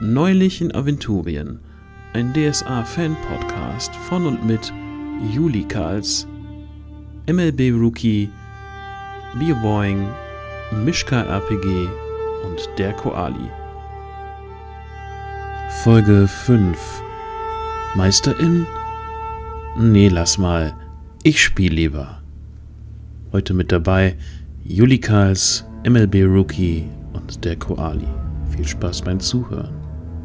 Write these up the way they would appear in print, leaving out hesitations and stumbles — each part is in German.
Neulich in Aventurien, ein DSA-Fan-Podcast von und mit Juli Karls, MLB-Rookie, Bioboing, Mischka RPG und der Koali. Folge 5. Meisterin? Nee, lass mal. Ich spiel lieber. Heute mit dabei Juli Karls, MLB-Rookie und der Koali. Viel Spaß beim Zuhören.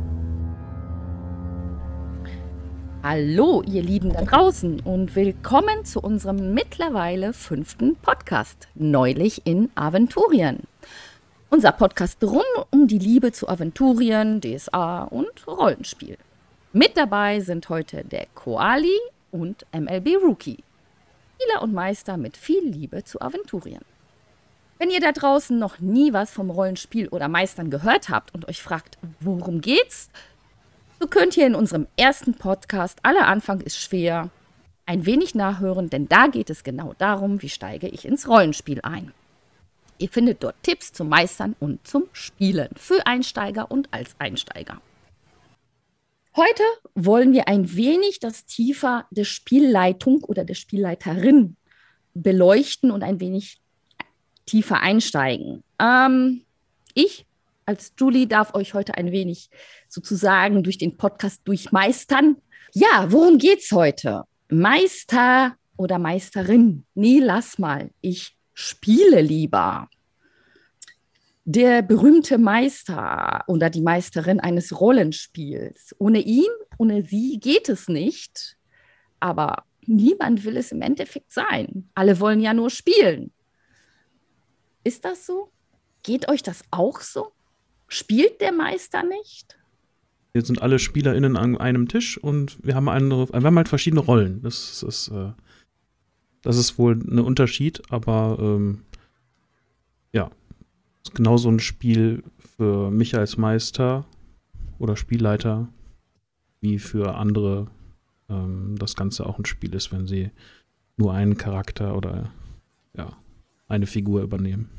Hallo, ihr Lieben da draußen und willkommen zu unserem mittlerweile 5. Podcast, Neulich in Aventurien. Unser Podcast rund um die Liebe zu Aventurien, DSA und Rollenspiel. Mit dabei sind heute der Koali und MLB Rookie. Spieler und Meister mit viel Liebe zu Aventurien. Wenn ihr da draußen noch nie was vom Rollenspiel oder Meistern gehört habt und euch fragt, worum geht's, so könnt ihr in unserem ersten Podcast, aller Anfang ist schwer, ein wenig nachhören, denn da geht es genau darum, wie steige ich ins Rollenspiel ein. Ihr findet dort Tipps zum Meistern und zum Spielen für Einsteiger und als Einsteiger. Heute wollen wir ein wenig das Tiefer der Spielleitung oder der Spielleiterin beleuchten und ein wenig tiefer einsteigen. Ich als Julie darf euch heute ein wenig sozusagen durch den Podcast durchmeistern. Ja, worum geht's heute? Meister oder Meisterin? Nee, lass mal. Ich spiele lieber. Der berühmte Meister oder die Meisterin eines Rollenspiels. Ohne ihn, ohne sie geht es nicht. Aber niemand will es im Endeffekt sein. Alle wollen ja nur spielen. Ist das so? Geht euch das auch so? Spielt der Meister nicht? Wir sind alle SpielerInnen an einem Tisch und wir haben halt verschiedene Rollen. Das ist wohl ein Unterschied, aber ja, ist genauso ein Spiel für mich als Meister oder Spielleiter, wie für andere das Ganze auch ein Spiel ist, wenn sie nur einen Charakter oder ja, eine Figur übernehmen.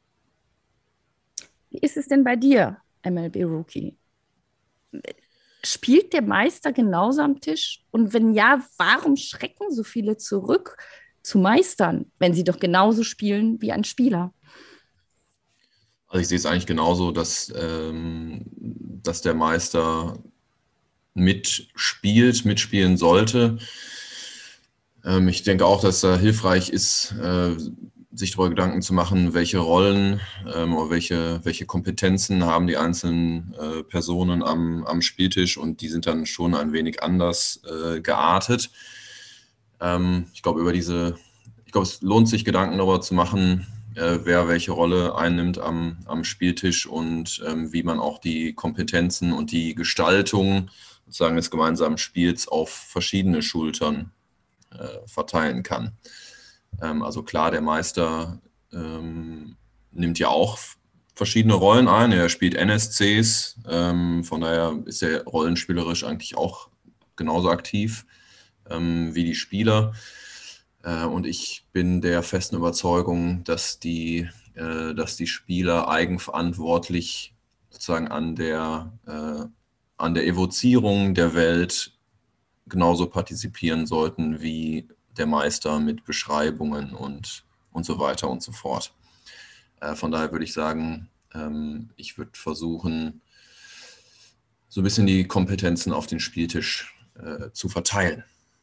Wie ist es denn bei dir, MLB Rookie? Spielt der Meister genauso am Tisch? Und wenn ja, warum schrecken so viele zurück zu Meistern, wenn sie doch genauso spielen wie ein Spieler? Also ich sehe es eigentlich genauso, dass der Meister mitspielen sollte. Ich denke auch, dass da hilfreich ist, sich darüber Gedanken zu machen, welche Rollen oder welche Kompetenzen haben die einzelnen Personen am Spieltisch, und die sind dann schon ein wenig anders geartet. Ich glaube, es lohnt sich, Gedanken darüber zu machen, wer welche Rolle einnimmt am Spieltisch und wie man auch die Kompetenzen und die Gestaltung sozusagen des gemeinsamen Spiels auf verschiedene Schultern verteilen kann. Also klar, der Meister nimmt ja auch verschiedene Rollen ein. Er spielt NSCs, von daher ist er rollenspielerisch eigentlich auch genauso aktiv wie die Spieler. Und ich bin der festen Überzeugung, dass die Spieler eigenverantwortlich sozusagen an der Evozierung der Welt genauso partizipieren sollten wie der Meister mit Beschreibungen und so weiter und so fort. Von daher würde ich sagen, ich würde versuchen, so ein bisschen die Kompetenzen auf den Spieltisch zu verteilen.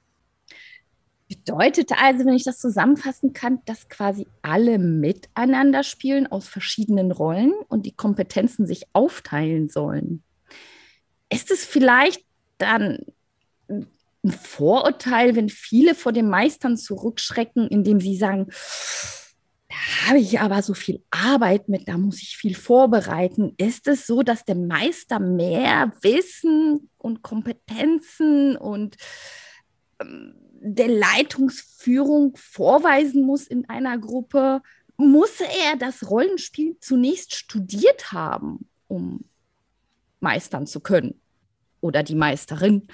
Bedeutet also, wenn ich das zusammenfassen kann, dass quasi alle miteinander spielen aus verschiedenen Rollen und die Kompetenzen sich aufteilen sollen. Ist es vielleicht dann ein Vorurteil, wenn viele vor den Meistern zurückschrecken, indem sie sagen, da habe ich aber so viel Arbeit mit, da muss ich viel vorbereiten. Ist es so, dass der Meister mehr Wissen und Kompetenzen und der Leitungsführung vorweisen muss in einer Gruppe? Muss er das Rollenspiel zunächst studiert haben, um meistern zu können? Oder die Meisterin?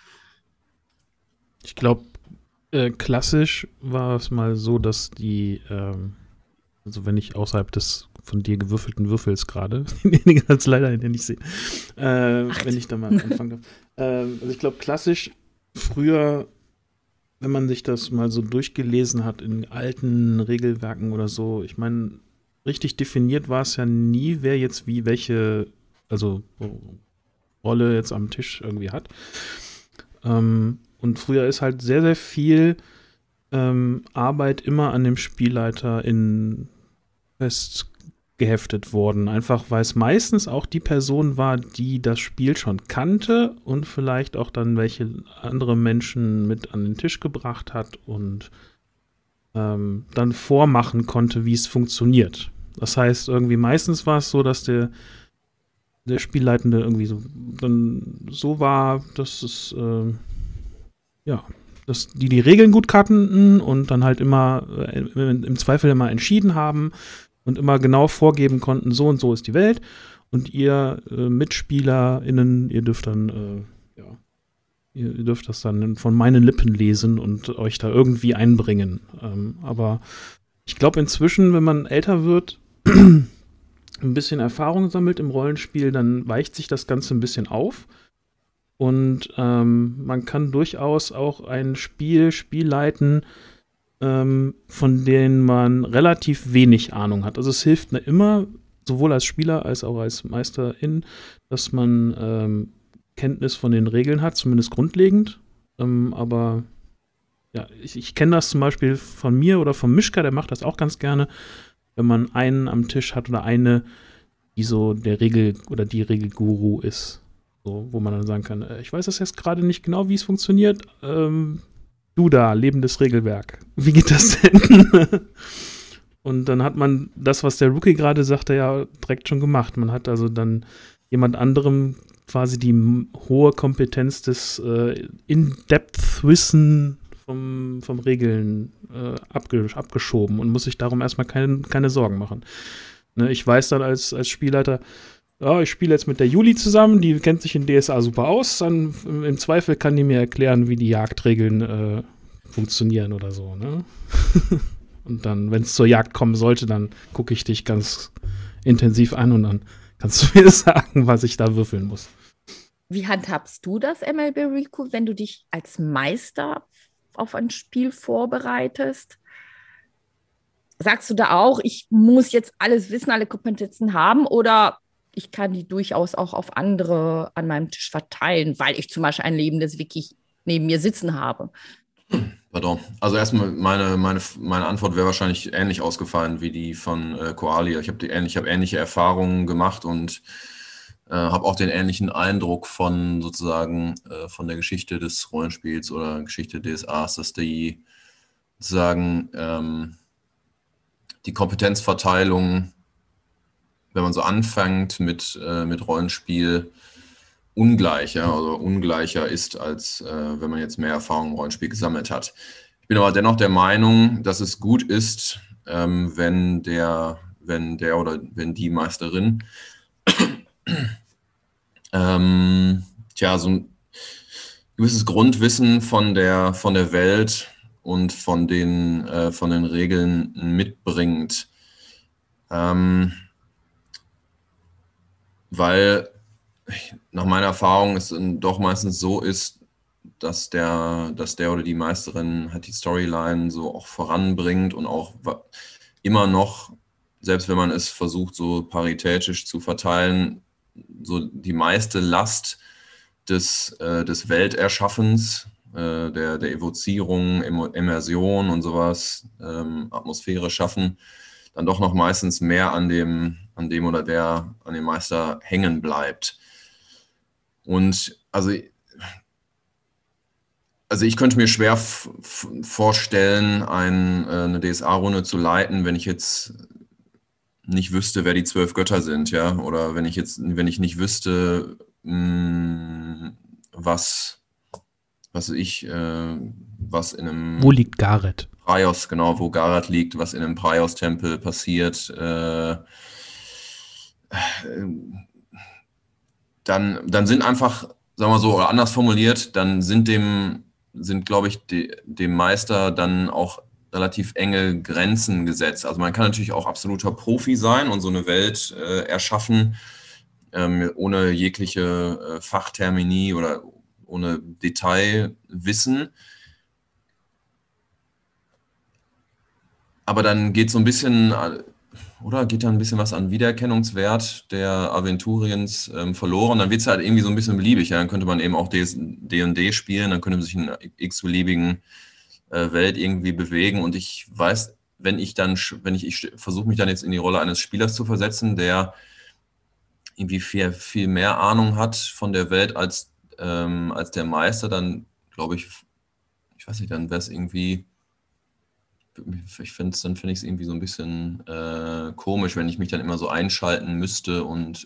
Ich glaube, klassisch war es mal so, dass also wenn ich außerhalb des von dir gewürfelten Würfels gerade. Den kannst du leider nicht sehen. Wenn ich da mal anfangen darf. Also ich glaube, klassisch früher, wenn man sich das mal so durchgelesen hat in alten Regelwerken oder so, ich meine, richtig definiert war es ja nie, wer jetzt wie welche, also Rolle jetzt am Tisch irgendwie hat. Und früher ist halt sehr, sehr viel Arbeit immer an dem Spielleiter festgeheftet worden. Einfach, weil es meistens auch die Person war, die das Spiel schon kannte und vielleicht auch dann welche andere Menschen mit an den Tisch gebracht hat und dann vormachen konnte, wie es funktioniert. Das heißt, irgendwie meistens war es so, dass der Spielleitende irgendwie so war, dass es dass die Regeln gut kannten und dann halt immer im Zweifel immer entschieden haben und immer genau vorgeben konnten, so und so ist die Welt und ihr MitspielerInnen, ihr dürft dann ihr dürft das dann von meinen Lippen lesen und euch da irgendwie einbringen. Aber ich glaube inzwischen, wenn man älter wird, ein bisschen Erfahrung sammelt im Rollenspiel, dann weicht sich das Ganze ein bisschen auf. Und man kann durchaus auch ein Spiel leiten, von denen man relativ wenig Ahnung hat. Also es hilft immer, sowohl als Spieler als auch als Meisterin, dass man Kenntnis von den Regeln hat, zumindest grundlegend. Aber ja, ich kenne das zum Beispiel von mir oder von Mischka, der macht das auch ganz gerne, wenn man einen am Tisch hat oder eine, die so der Regel oder die Regelguru ist. So, wo man dann sagen kann, ich weiß das jetzt gerade nicht genau, wie es funktioniert. Du da, lebendes Regelwerk. Wie geht das denn? Und dann hat man das, was der Rookie gerade sagte, ja direkt schon gemacht. Man hat also dann jemand anderem quasi die hohe Kompetenz des In-Depth-Wissen vom Regeln abgeschoben und muss sich darum erstmal keine Sorgen machen. Ne, ich weiß dann als Spielleiter, ja, ich spiele jetzt mit der Juli zusammen, die kennt sich in DSA super aus, dann im Zweifel kann die mir erklären, wie die Jagdregeln funktionieren oder so, ne? Und dann, wenn es zur Jagd kommen sollte, dann gucke ich dich ganz intensiv an und dann kannst du mir sagen, was ich da würfeln muss. Wie handhabst du das, MLB Rico, wenn du dich als Meister auf ein Spiel vorbereitest? Sagst du da auch, ich muss jetzt alles wissen, alle Kompetenzen haben, oder ich kann die durchaus auch auf andere an meinem Tisch verteilen, weil ich zum Beispiel ein lebendes Wiki neben mir sitzen habe? Pardon. Also erstmal, meine Antwort wäre wahrscheinlich ähnlich ausgefallen wie die von Koalia. Ich habe ähnliche Erfahrungen gemacht und habe auch den ähnlichen Eindruck von sozusagen von der Geschichte des Rollenspiels oder Geschichte DSAs, dass die sozusagen die Kompetenzverteilung, wenn man so anfängt mit Rollenspiel, ungleicher ist, als wenn man jetzt mehr Erfahrung im Rollenspiel gesammelt hat. Ich bin aber dennoch der Meinung, dass es gut ist, wenn die Meisterin so ein gewisses Grundwissen von der Welt und von den Regeln mitbringt. Weil nach meiner Erfahrung es doch meistens so ist, dass der oder die Meisterin halt die Storyline so auch voranbringt und auch immer noch, selbst wenn man es versucht, so paritätisch zu verteilen, so die meiste Last des Welterschaffens, der Evozierung, Immersion und sowas, Atmosphäre schaffen, dann doch noch meistens mehr an dem Meister hängen bleibt. Und also ich könnte mir schwer vorstellen, eine DSA-Runde zu leiten, wenn ich jetzt nicht wüsste, wer die 12 Götter sind, ja, oder wenn ich nicht wüsste, was in einem... Wo liegt Gareth? Praios, genau, wo Gareth liegt, was in einem Praios-Tempel passiert, dann sind einfach, sagen wir so, oder anders formuliert, dann sind glaube ich, dem Meister dann auch relativ enge Grenzen gesetzt. Also man kann natürlich auch absoluter Profi sein und so eine Welt erschaffen, ohne jegliche Fachtermini oder ohne Detailwissen. Aber dann geht so ein bisschen, oder geht dann ein bisschen was an Wiedererkennungswert der Aventuriens verloren. Dann wird es halt irgendwie so ein bisschen beliebig. Ja? Dann könnte man eben auch D&D spielen, dann könnte man sich in einer x-beliebigen Welt irgendwie bewegen. Und ich weiß, ich versuche mich dann jetzt in die Rolle eines Spielers zu versetzen, der irgendwie viel mehr Ahnung hat von der Welt als der Meister, dann glaube ich weiß nicht, dann wäre es irgendwie, dann finde ich es irgendwie so ein bisschen komisch, wenn ich mich dann immer so einschalten müsste und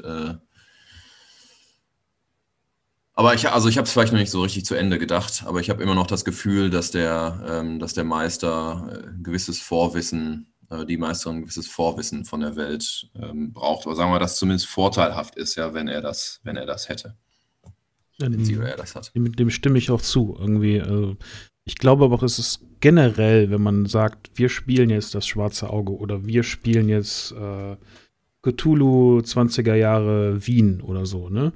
aber ich habe es vielleicht noch nicht so richtig zu Ende gedacht, aber ich habe immer noch das Gefühl, dass der Meister gewisses Vorwissen, die Meisterin ein gewisses Vorwissen von der Welt braucht. Oder sagen wir, dass zumindest vorteilhaft ist, ja, wenn er das hätte. Ja, dem stimme ich auch zu. Irgendwie, ich glaube aber auch, es ist generell, wenn man sagt, wir spielen jetzt das Schwarze Auge oder wir spielen jetzt Cthulhu 20er Jahre Wien oder so, ne?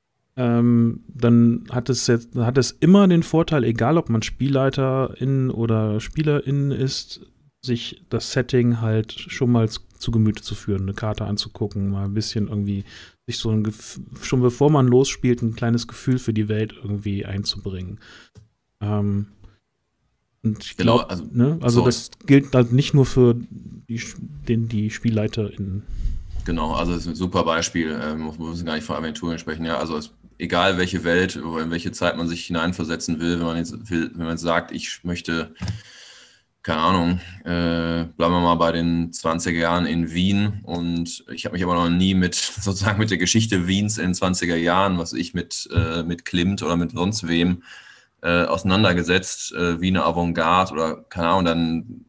Dann hat es immer den Vorteil, egal ob man Spielleiterin oder Spielerin ist, sich das Setting halt schon mal zu Gemüte zu führen, eine Karte anzugucken, mal ein bisschen irgendwie sich so schon bevor man losspielt, ein kleines Gefühl für die Welt irgendwie einzubringen. Und ich glaube, das gilt halt nicht nur für die SpielleiterInnen. Genau, also das ist ein super Beispiel. Wir müssen gar nicht von Aventurien sprechen. Ja, also egal welche Welt oder in welche Zeit man sich hineinversetzen will, wenn man jetzt sagt, ich möchte, keine Ahnung, bleiben wir mal bei den 20er Jahren in Wien und ich habe mich aber noch nie mit der Geschichte Wiens in den 20er Jahren, was ich mit Klimt oder mit sonst wem auseinandergesetzt, wie eine Avantgarde oder keine Ahnung,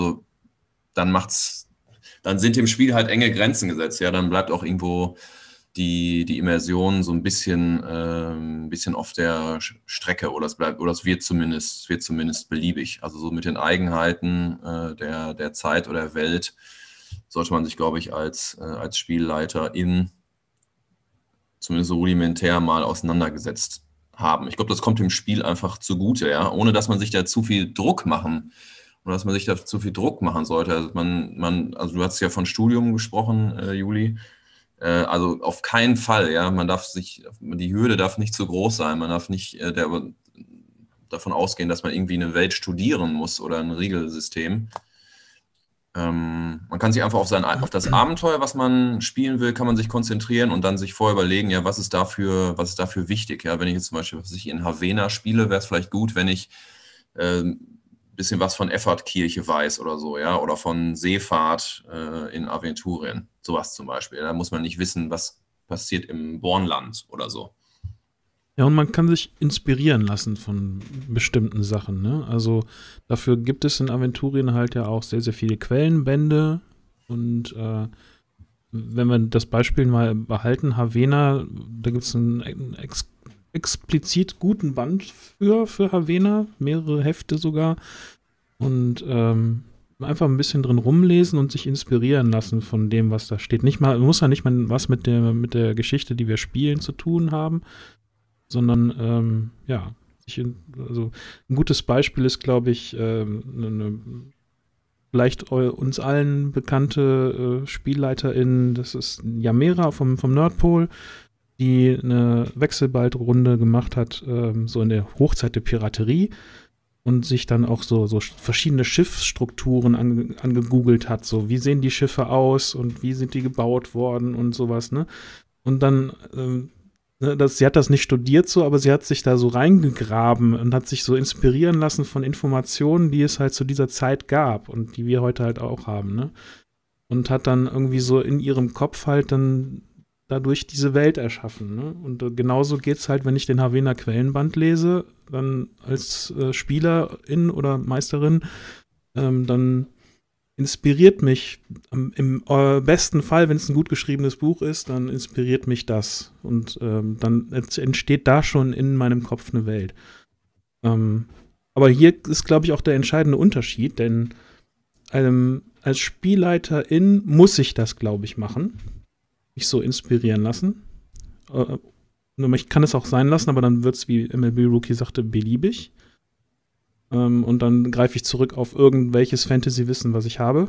dann sind dem Spiel halt enge Grenzen gesetzt. Ja, dann bleibt auch irgendwo die Immersion so ein bisschen auf der Strecke oder es wird zumindest beliebig. Also so mit den Eigenheiten der Zeit oder der Welt sollte man sich, glaube ich, als Spielleiterin zumindest so rudimentär mal auseinandergesetzt haben. Ich glaube, das kommt dem Spiel einfach zugute, ja, ohne dass man sich da zu viel Druck machen sollte. Also also du hast ja von Studium gesprochen, Juli. Also auf keinen Fall, ja. Die Hürde darf nicht zu groß sein. Man darf nicht davon ausgehen, dass man irgendwie eine Welt studieren muss oder ein Regelsystem. Man kann sich einfach auf das Abenteuer, was man spielen will, kann man sich konzentrieren und dann sich vorher überlegen, ja, was ist dafür wichtig? Ja, wenn ich jetzt zum Beispiel, in Havena spiele, wäre es vielleicht gut, wenn ich bisschen was von Effortkirche weiß oder so, ja, oder von Seefahrt in Aventurien, sowas zum Beispiel. Da muss man nicht wissen, was passiert im Bornland oder so. Ja, und man kann sich inspirieren lassen von bestimmten Sachen, ne? Also dafür gibt es in Aventurien halt ja auch sehr, sehr viele Quellenbände und wenn wir das Beispiel mal behalten, Havena, da gibt es einen explizit guten Band für Havena, mehrere Hefte sogar und einfach ein bisschen drin rumlesen und sich inspirieren lassen von dem, was da steht. Muss ja nicht mal was mit der Geschichte, die wir spielen, zu tun haben, sondern also ein gutes Beispiel ist, glaube ich, eine vielleicht uns allen bekannte Spielleiterin, das ist Yamera vom Nordpol, die eine Wechselbaldrunde gemacht hat, so in der Hochzeit der Piraterie und sich dann auch so verschiedene Schiffsstrukturen angegoogelt hat, so wie sehen die Schiffe aus und wie sind die gebaut worden und sowas, ne? Und dann, sie hat das nicht studiert so, aber sie hat sich da so reingegraben und hat sich so inspirieren lassen von Informationen, die es halt zu dieser Zeit gab und die wir heute halt auch haben, ne? Und hat dann irgendwie so in ihrem Kopf halt dann dadurch diese Welt erschaffen, ne? Und genauso geht's halt, wenn ich den Havena Quellenband lese, dann als Spielerin oder Meisterin, dann inspiriert mich, im besten Fall, wenn es ein gut geschriebenes Buch ist, dann inspiriert mich das. Und dann entsteht da schon in meinem Kopf eine Welt. Aber hier ist, glaube ich, auch der entscheidende Unterschied, denn als Spielleiterin muss ich das, glaube ich, machen. Mich so inspirieren lassen. Ich kann es auch sein lassen, aber dann wird es, wie MLB Rookie sagte, beliebig. Und dann greife ich zurück auf irgendwelches Fantasy-Wissen, was ich habe.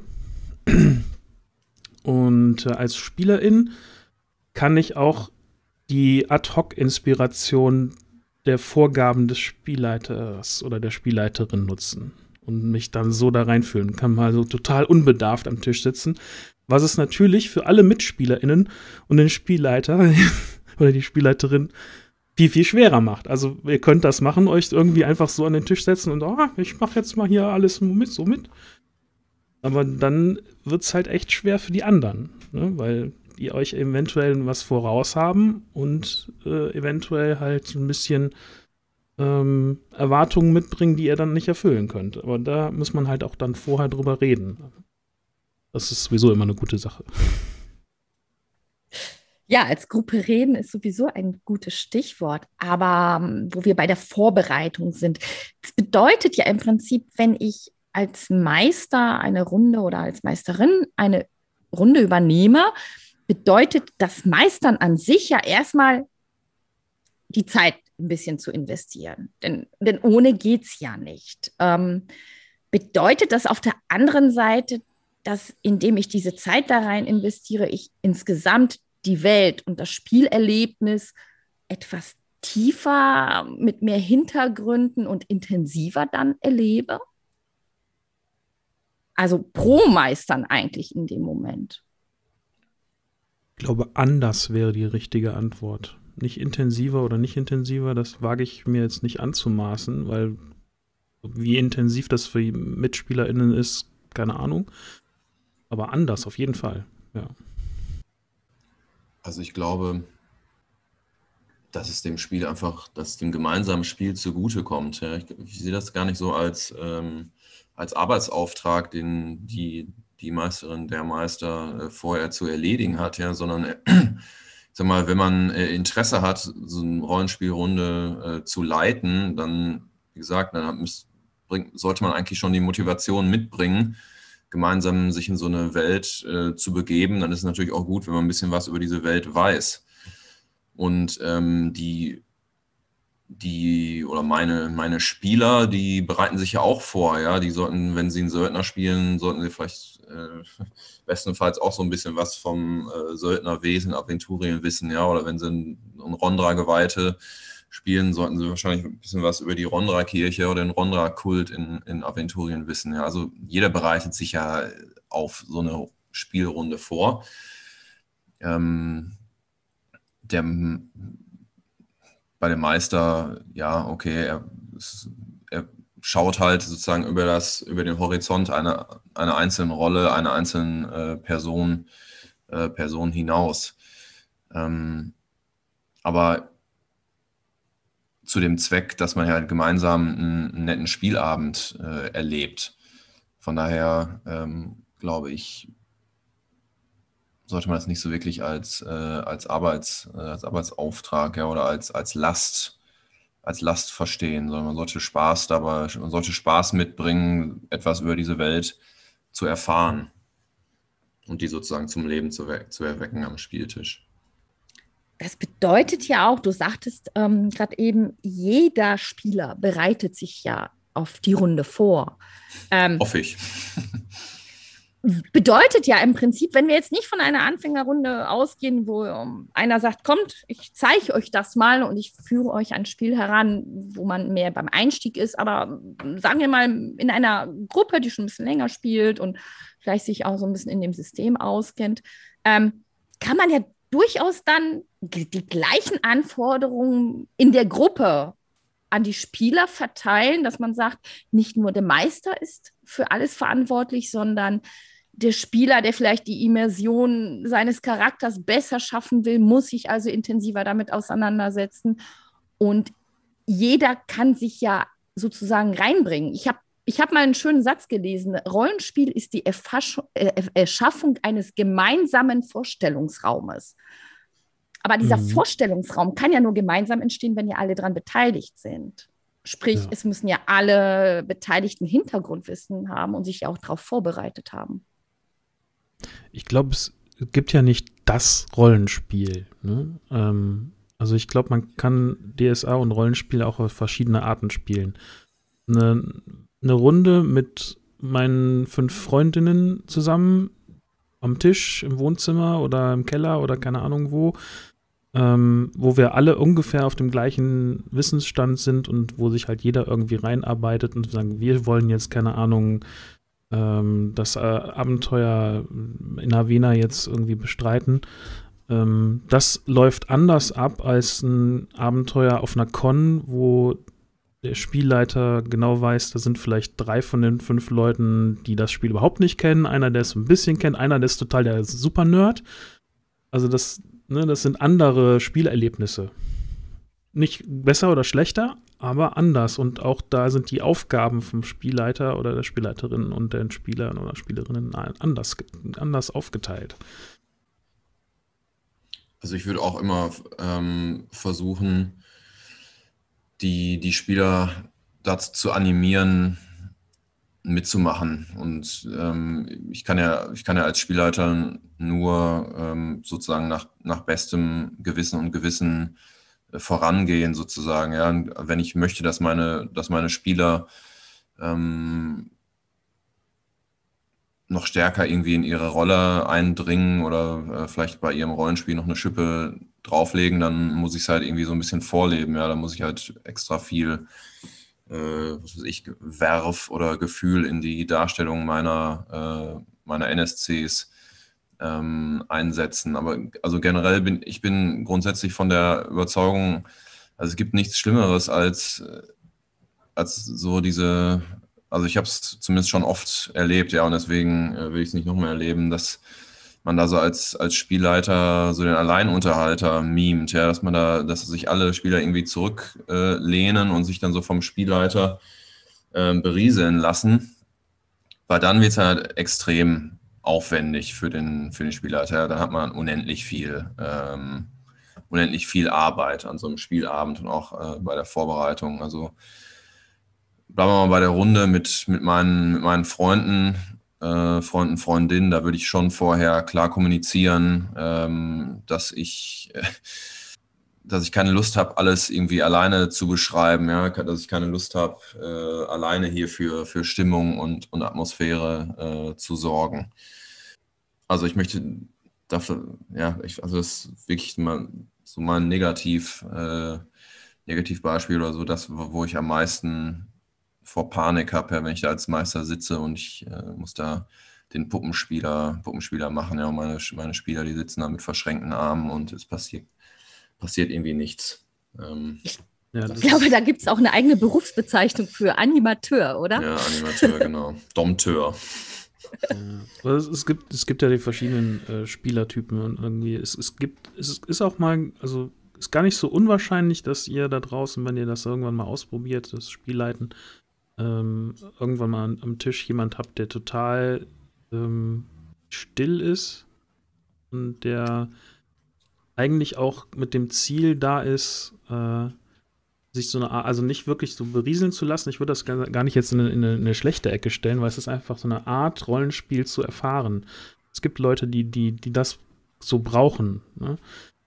Und als Spielerin kann ich auch die Ad-Hoc-Inspiration der Vorgaben des Spielleiters oder der Spielleiterin nutzen und mich dann so da reinfühlen. Kann mal so total unbedarft am Tisch sitzen, was es natürlich für alle MitspielerInnen und den Spielleiter oder die Spielleiterin viel, viel schwerer macht. Also ihr könnt das machen, euch irgendwie einfach so an den Tisch setzen und ich mache jetzt mal hier alles mit. Aber dann wird es halt echt schwer für die anderen, ne? Weil die euch eventuell was voraus haben und eventuell halt ein bisschen Erwartungen mitbringen, die ihr dann nicht erfüllen könnt. Aber da muss man halt auch dann vorher drüber reden. Das ist sowieso immer eine gute Sache. Ja, als Gruppe reden ist sowieso ein gutes Stichwort, aber wo wir bei der Vorbereitung sind. Das bedeutet ja im Prinzip, wenn ich als Meister eine Runde oder als Meisterin eine Runde übernehme, bedeutet das Meistern an sich ja erstmal die Zeit ein bisschen zu investieren. Denn ohne geht es ja nicht. Bedeutet das auf der anderen Seite, dass indem ich diese Zeit da rein investiere, ich insgesamt die Welt und das Spielerlebnis etwas tiefer, mit mehr Hintergründen und intensiver dann erlebe? Also pro Meistern eigentlich in dem Moment. Ich glaube, anders wäre die richtige Antwort. Nicht intensiver oder nicht intensiver, das wage ich mir jetzt nicht anzumaßen, weil wie intensiv das für die MitspielerInnen ist, keine Ahnung. Aber anders, auf jeden Fall, ja. Also ich glaube, dass es dem Spiel einfach, dass es dem gemeinsamen Spiel zugutekommt. Ja, ich sehe das gar nicht so als Arbeitsauftrag, den die Meisterin, der Meister vorher zu erledigen hat, ja, sondern ich sag mal, wenn man Interesse hat, so eine Rollenspielrunde zu leiten, dann, wie gesagt, dann sollte man eigentlich schon die Motivation mitbringen, gemeinsam sich in so eine Welt zu begeben. Dann ist es natürlich auch gut, wenn man ein bisschen was über diese Welt weiß. Und meine Spieler, die bereiten sich ja auch vor, ja, die sollten, wenn sie einen Söldner spielen, sollten sie vielleicht bestenfalls auch so ein bisschen was vom Söldnerwesen, Aventurien wissen, ja, oder wenn sie einen Rondra-Geweihte spielen, sollten sie wahrscheinlich ein bisschen was über die Rondra-Kirche oder den Rondra-Kult in Aventurien wissen, ja, also jeder bereitet sich ja auf so eine Spielrunde vor. Bei dem Meister, ja, okay, er schaut halt sozusagen über den Horizont einer einzelnen Rolle, einer einzelnen Person hinaus. Aber zu dem Zweck, dass man halt gemeinsam einen netten Spielabend erlebt. Von daher glaube ich, sollte man das nicht so wirklich als Arbeitsauftrag, ja, oder als Last verstehen, sondern man sollte Spaß mitbringen, etwas über diese Welt zu erfahren und die sozusagen zum Leben zu erwecken am Spieltisch. Das bedeutet ja auch, du sagtest gerade eben, jeder Spieler bereitet sich ja auf die Runde vor. Hoffe ich. Bedeutet ja im Prinzip, wenn wir jetzt nicht von einer Anfängerrunde ausgehen, wo einer sagt, kommt, ich zeige euch das mal und ich führe euch ein Spiel heran, wo man mehr beim Einstieg ist, aber sagen wir mal in einer Gruppe, die schon ein bisschen länger spielt und vielleicht sich auch so ein bisschen in dem System auskennt, kann man ja durchaus dann die gleichen Anforderungen in der Gruppe an die Spieler verteilen, dass man sagt, nicht nur der Meister ist für alles verantwortlich, sondern der Spieler, der vielleicht die Immersion seines Charakters besser schaffen will, muss sich also intensiver damit auseinandersetzen. Und jeder kann sich ja sozusagen reinbringen. Ich hab mal einen schönen Satz gelesen. Rollenspiel ist die Erschaffung eines gemeinsamen Vorstellungsraumes. Aber dieser Vorstellungsraum kann ja nur gemeinsam entstehen, wenn ja alle daran beteiligt sind. Sprich, es müssen ja alle Beteiligten Hintergrundwissen haben und sich ja auch darauf vorbereitet haben. Ich glaube, es gibt ja nicht das Rollenspiel. Ne? Also ich glaube, man kann DSA und Rollenspiel auch auf verschiedene Arten spielen. Eine Runde mit meinen 5 Freundinnen zusammen am Tisch, im Wohnzimmer oder im Keller oder keine Ahnung wo wir alle ungefähr auf dem gleichen Wissensstand sind und wo sich halt jeder irgendwie reinarbeitet und sagen, wir wollen jetzt, keine Ahnung, das Abenteuer in Avena jetzt irgendwie bestreiten. Das läuft anders ab als ein Abenteuer auf einer Con, wo der Spielleiter genau weiß, da sind vielleicht 3 von den 5 Leuten, die das Spiel überhaupt nicht kennen, einer, der es ein bisschen kennt, einer, der ist total der Super-Nerd. Also das sind andere Spielerlebnisse. Nicht besser oder schlechter, aber anders. Und auch da sind die Aufgaben vom Spielleiter oder der Spielleiterin und den Spielern oder Spielerinnen anders aufgeteilt. Also ich würde auch immer versuchen, die Spieler dazu zu animieren, mitzumachen. Und ich kann ja als Spielleiter nur sozusagen nach bestem Gewissen und Gewissen vorangehen, sozusagen. Ja? Und wenn ich möchte, dass meine Spieler noch stärker irgendwie in ihre Rolle eindringen oder vielleicht bei ihrem Rollenspiel noch eine Schippe drauflegen, dann muss ich es halt irgendwie so ein bisschen vorleben. Ja, da muss ich halt extra viel Werf oder Gefühl in die Darstellung meiner NSCs einsetzen. Aber also generell bin ich grundsätzlich von der Überzeugung, also es gibt nichts Schlimmeres als so diese, also ich habe es zumindest schon oft erlebt, ja, und deswegen will ich es nicht noch mehr erleben, dass man da so als Spielleiter so den Alleinunterhalter mimt, ja, dass sich alle Spieler irgendwie zurücklehnen und sich dann so vom Spielleiter berieseln lassen, weil dann wird es halt extrem aufwendig für den Spielleiter. Ja, dann hat man unendlich viel Arbeit an so einem Spielabend und auch bei der Vorbereitung. Also bleiben wir mal bei der Runde mit meinen Freunden, Freundinnen, da würde ich schon vorher klar kommunizieren, dass ich keine Lust habe, alles irgendwie alleine zu beschreiben, ja, dass ich keine Lust habe, alleine hier für Stimmung und Atmosphäre zu sorgen. Also ich möchte dafür, ja, also das ist wirklich mal so mein Negativbeispiel oder so, das, wo ich am meisten vor Panik habe, ja, wenn ich da als Meister sitze und ich muss da den Puppenspieler machen, ja, und meine Spieler, die sitzen da mit verschränkten Armen und es passiert irgendwie nichts. Ich glaube, da gibt es auch eine eigene Berufsbezeichnung für Animateur, oder? Ja, Animateur, genau. Dompteur. Ja. Es gibt ja die verschiedenen Spielertypen und irgendwie, es ist auch mal, also ist gar nicht so unwahrscheinlich, dass ihr da draußen, wenn ihr das irgendwann mal ausprobiert, das Spielleiten, irgendwann mal am Tisch jemand habt, der total still ist und der eigentlich auch mit dem Ziel da ist, sich so eine Art, also nicht wirklich so berieseln zu lassen. Ich würde das gar nicht jetzt in eine schlechte Ecke stellen, weil es ist einfach so eine Art, Rollenspiel zu erfahren. Es gibt Leute, die das so brauchen, ne?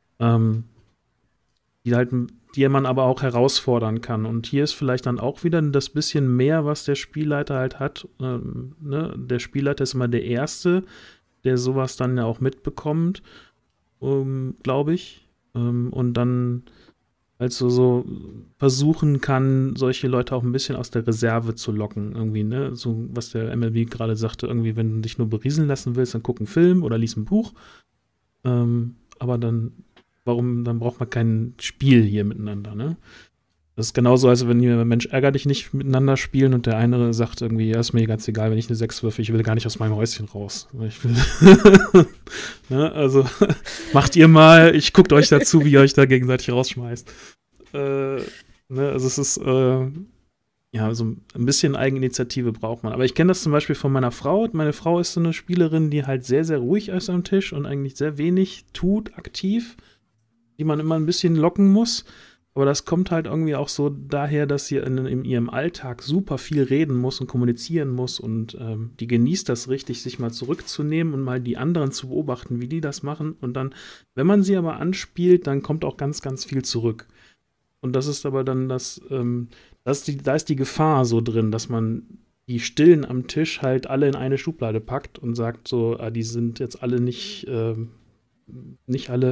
Die man aber auch herausfordern kann. Und hier ist vielleicht dann auch wieder das bisschen mehr, was der Spielleiter halt hat. Ne? Der Spielleiter ist immer der Erste, der sowas dann ja auch mitbekommt, glaube ich. Und dann also so versuchen kann, solche Leute auch ein bisschen aus der Reserve zu locken, irgendwie, ne? So, was der MLB gerade sagte, irgendwie, wenn du dich nur berieseln lassen willst, dann guck einen Film oder lies ein Buch. Aber dann braucht man kein Spiel hier miteinander, ne? Das ist genauso, als wenn wir Mensch ärger dich nicht miteinander spielen und der eine sagt irgendwie, ja, ist mir ganz egal, wenn ich eine 6 würfe, ich will gar nicht aus meinem Häuschen raus. Ich will ne? Also macht ihr mal, ich guckt euch dazu, wie ihr euch da gegenseitig rausschmeißt. Ne? Also es ist ja, so ein bisschen Eigeninitiative braucht man. Aber ich kenne das zum Beispiel von meiner Frau. Meine Frau ist so eine Spielerin, die halt sehr, sehr ruhig ist am Tisch und eigentlich sehr wenig tut, aktiv, die man immer ein bisschen locken muss. Aber das kommt halt irgendwie auch so daher, dass sie in ihrem Alltag super viel reden muss und kommunizieren muss und die genießt das richtig, sich mal zurückzunehmen und mal die anderen zu beobachten, wie die das machen. Und dann, wenn man sie aber anspielt, dann kommt auch ganz, ganz viel zurück. Und das ist aber dann da ist die Gefahr so drin, dass man die Stillen am Tisch halt alle in eine Schublade packt und sagt so, die sind jetzt alle nicht alle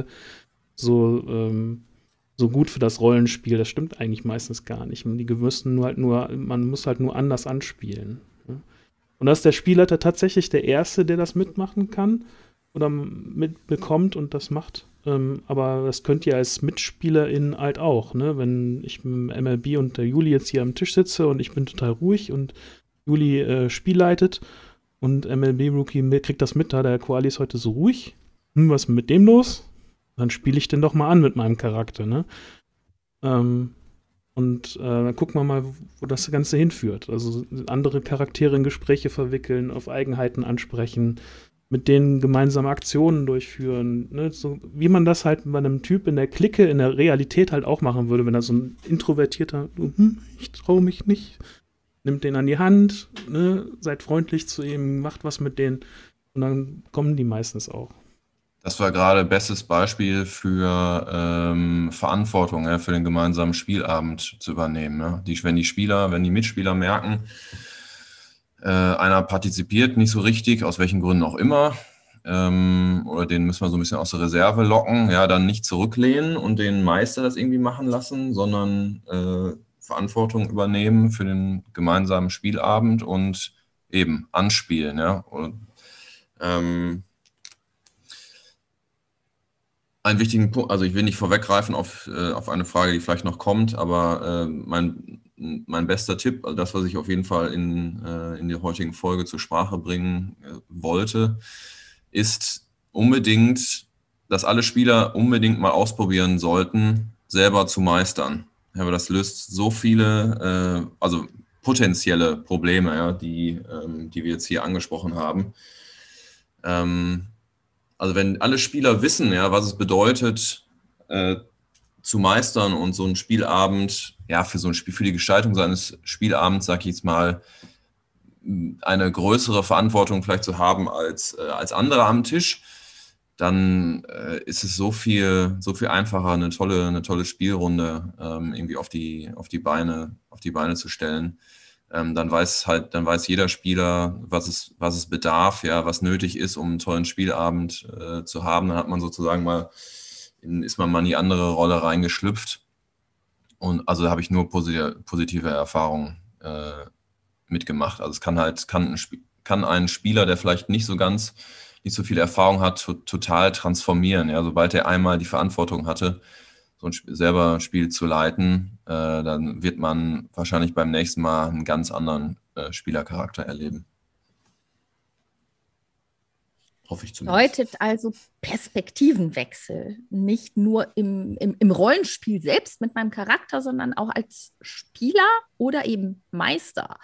so gut für das Rollenspiel. Das stimmt eigentlich meistens gar nicht. Man muss halt nur anders anspielen. Ne? Und da ist der Spielleiter tatsächlich der Erste, der das mitmachen kann oder mitbekommt und das macht. Aber das könnt ihr als Mitspielerin halt auch. Ne? Wenn ich mit dem MLB und der Juli jetzt hier am Tisch sitze und ich bin total ruhig und Juli spielleitet und MLB-Rookie kriegt das mit, der Koali ist heute so ruhig. Was ist mit dem los? Dann spiele ich den doch mal an mit meinem Charakter, ne? Dann gucken wir mal, wo das Ganze hinführt. Also andere Charaktere in Gespräche verwickeln, auf Eigenheiten ansprechen, mit denen gemeinsame Aktionen durchführen, ne? So wie man das halt bei einem Typ in der Clique, in der Realität halt auch machen würde, wenn er so ein introvertierter, ich traue mich nicht, nimmt den an die Hand, ne? Seid freundlich zu ihm, macht was mit denen und dann kommen die meistens auch. Das war gerade bestes Beispiel für Verantwortung, ja, für den gemeinsamen Spielabend zu übernehmen. Ja. Wenn die Mitspieler merken, einer partizipiert nicht so richtig, aus welchen Gründen auch immer, oder den müssen wir so ein bisschen aus der Reserve locken, ja, dann nicht zurücklehnen und den Meister das irgendwie machen lassen, sondern Verantwortung übernehmen für den gemeinsamen Spielabend und eben anspielen. Ja. Und, einen wichtigen Punkt, also ich will nicht vorweggreifen auf eine Frage, die vielleicht noch kommt, aber mein bester Tipp, also das, was ich auf jeden Fall in der heutigen Folge zur Sprache bringen wollte, ist unbedingt, dass alle Spieler unbedingt mal ausprobieren sollten, selber zu meistern. Ja, aber das löst so viele, also potenzielle Probleme, ja, die wir jetzt hier angesprochen haben. Also wenn alle Spieler wissen, ja, was es bedeutet, zu meistern und so ein Spielabend, ja, für die Gestaltung seines Spielabends, sag ich jetzt mal, eine größere Verantwortung vielleicht zu haben als andere am Tisch, dann ist es so viel einfacher, eine tolle Spielrunde irgendwie auf die Beine zu stellen. Dann weiß jeder Spieler, was es bedarf, ja, was nötig ist, um einen tollen Spielabend zu haben. Dann hat man sozusagen ist man mal in die andere Rolle reingeschlüpft. Und also da habe ich nur positive Erfahrungen mitgemacht. Also es kann einen Spieler, der vielleicht nicht so viel Erfahrung hat, total transformieren. Ja, sobald er einmal die Verantwortung hatte, so ein Spiel zu leiten, dann wird man wahrscheinlich beim nächsten Mal einen ganz anderen Spielercharakter erleben. Hoffe ich zumindest. Bedeutet also Perspektivenwechsel, nicht nur im Rollenspiel selbst mit meinem Charakter, sondern auch als Spieler oder eben Meister.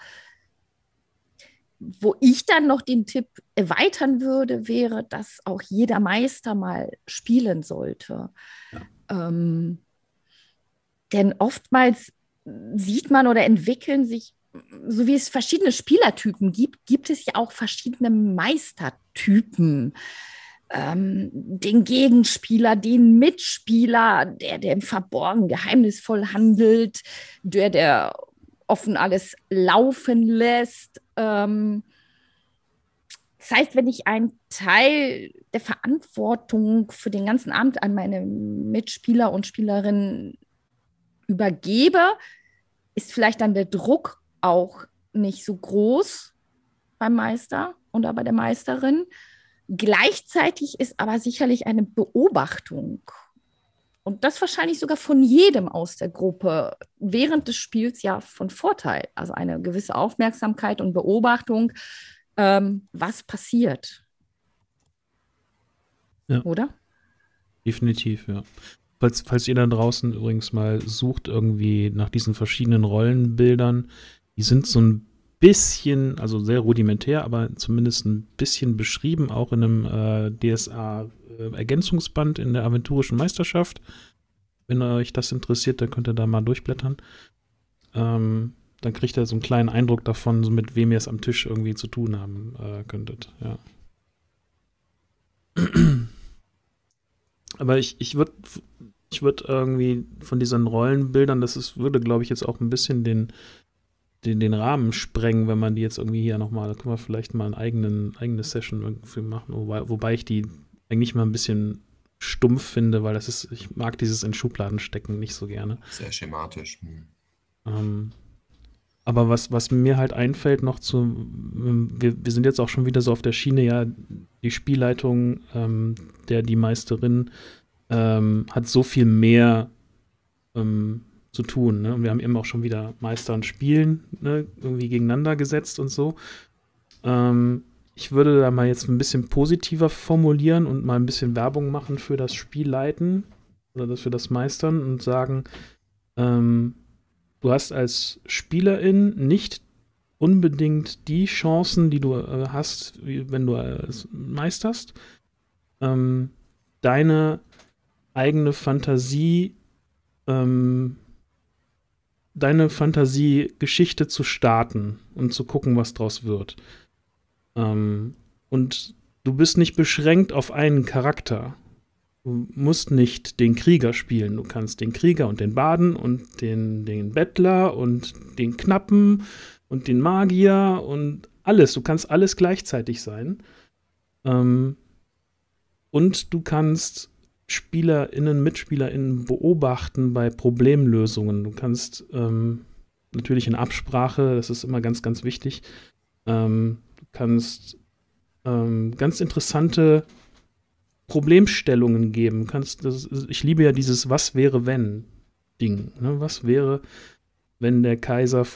Wo ich dann noch den Tipp erweitern würde, wäre, dass auch jeder Meister mal spielen sollte. Ja. Denn oftmals sieht man oder entwickeln sich, so wie es verschiedene Spielertypen gibt es ja auch verschiedene Meistertypen. Den Gegenspieler, den Mitspieler, der im Verborgenen geheimnisvoll handelt, der offen alles laufen lässt. Das heißt, wenn ich einen Teil der Verantwortung für den ganzen Abend an meine Mitspieler und Spielerinnen übergebe, ist vielleicht dann der Druck auch nicht so groß beim Meister oder bei der Meisterin. Gleichzeitig ist aber sicherlich eine Beobachtung und das wahrscheinlich sogar von jedem aus der Gruppe während des Spiels ja von Vorteil. Also eine gewisse Aufmerksamkeit und Beobachtung, was passiert. Ja. Oder? Definitiv, ja. Falls ihr da draußen übrigens mal sucht irgendwie nach diesen verschiedenen Rollenbildern, die sind so ein bisschen, also sehr rudimentär, aber zumindest ein bisschen beschrieben, auch in einem DSA-Ergänzungsband in der Aventurischen Meisterschaft. Wenn euch das interessiert, dann könnt ihr da mal durchblättern. Dann kriegt ihr so einen kleinen Eindruck davon, so mit wem ihr es am Tisch irgendwie zu tun haben könntet. Ja. Aber ich würd irgendwie von diesen Rollenbildern, würde, glaube ich, jetzt auch ein bisschen den Rahmen sprengen, wenn man die jetzt irgendwie hier nochmal, da können wir vielleicht mal eigene Session irgendwie machen, wobei ich die eigentlich mal ein bisschen stumpf finde, weil ich mag dieses in Schubladen stecken nicht so gerne. Sehr schematisch. Aber was mir halt einfällt noch wir sind jetzt auch schon wieder so auf der Schiene, ja, die Spielleitung, die Meisterin hat so viel mehr zu tun, ne? Und wir haben eben auch schon wieder Meister und Spielen, ne, irgendwie gegeneinander gesetzt und so. Ich würde da mal jetzt ein bisschen positiver formulieren und mal ein bisschen Werbung machen für das Spielleiten oder für das Meistern und sagen, du hast als Spielerin nicht unbedingt die Chancen, die du hast, wenn du es meisterst, deine eigene Fantasie, deine Fantasiegeschichte zu starten und zu gucken, was draus wird. Und du bist nicht beschränkt auf einen Charakter. Du musst nicht den Krieger spielen. Du kannst den Krieger und den Baden und den Bettler und den Knappen und den Magier und alles. Du kannst alles gleichzeitig sein. Und du kannst MitspielerInnen beobachten bei Problemlösungen. Du kannst natürlich in Absprache, das ist immer ganz, ganz wichtig, du kannst ganz interessante Problemstellungen geben. Ich liebe ja dieses Was wäre wenn Ding. Ne? Was wäre, wenn der Kaiser aus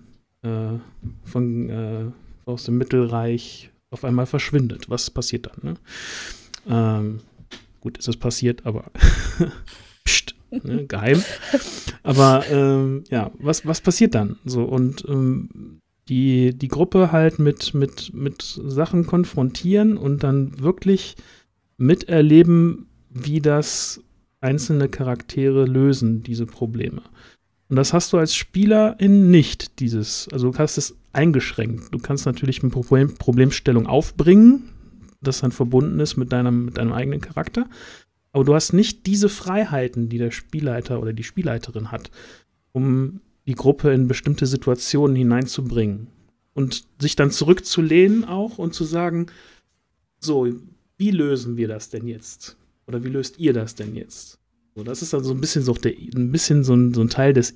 dem Mittelreich auf einmal verschwindet? Was passiert dann? Ne? Gut, ist es passiert, aber pst, ne, geheim. Aber ja, was passiert dann? So, und die Gruppe halt mit Sachen konfrontieren und dann wirklich miterleben, wie das einzelne Charaktere lösen, diese Probleme. Und das hast du als Spielerin nicht, also du hast es eingeschränkt. Du kannst natürlich eine Problemstellung aufbringen, das dann verbunden ist mit deinem eigenen Charakter, aber du hast nicht diese Freiheiten, die der Spielleiter oder die Spielleiterin hat, um die Gruppe in bestimmte Situationen hineinzubringen und sich dann zurückzulehnen auch und zu sagen, so, wie lösen wir das denn jetzt? Oder wie löst ihr das denn jetzt? So, das ist dann so ein bisschen so ein Teil des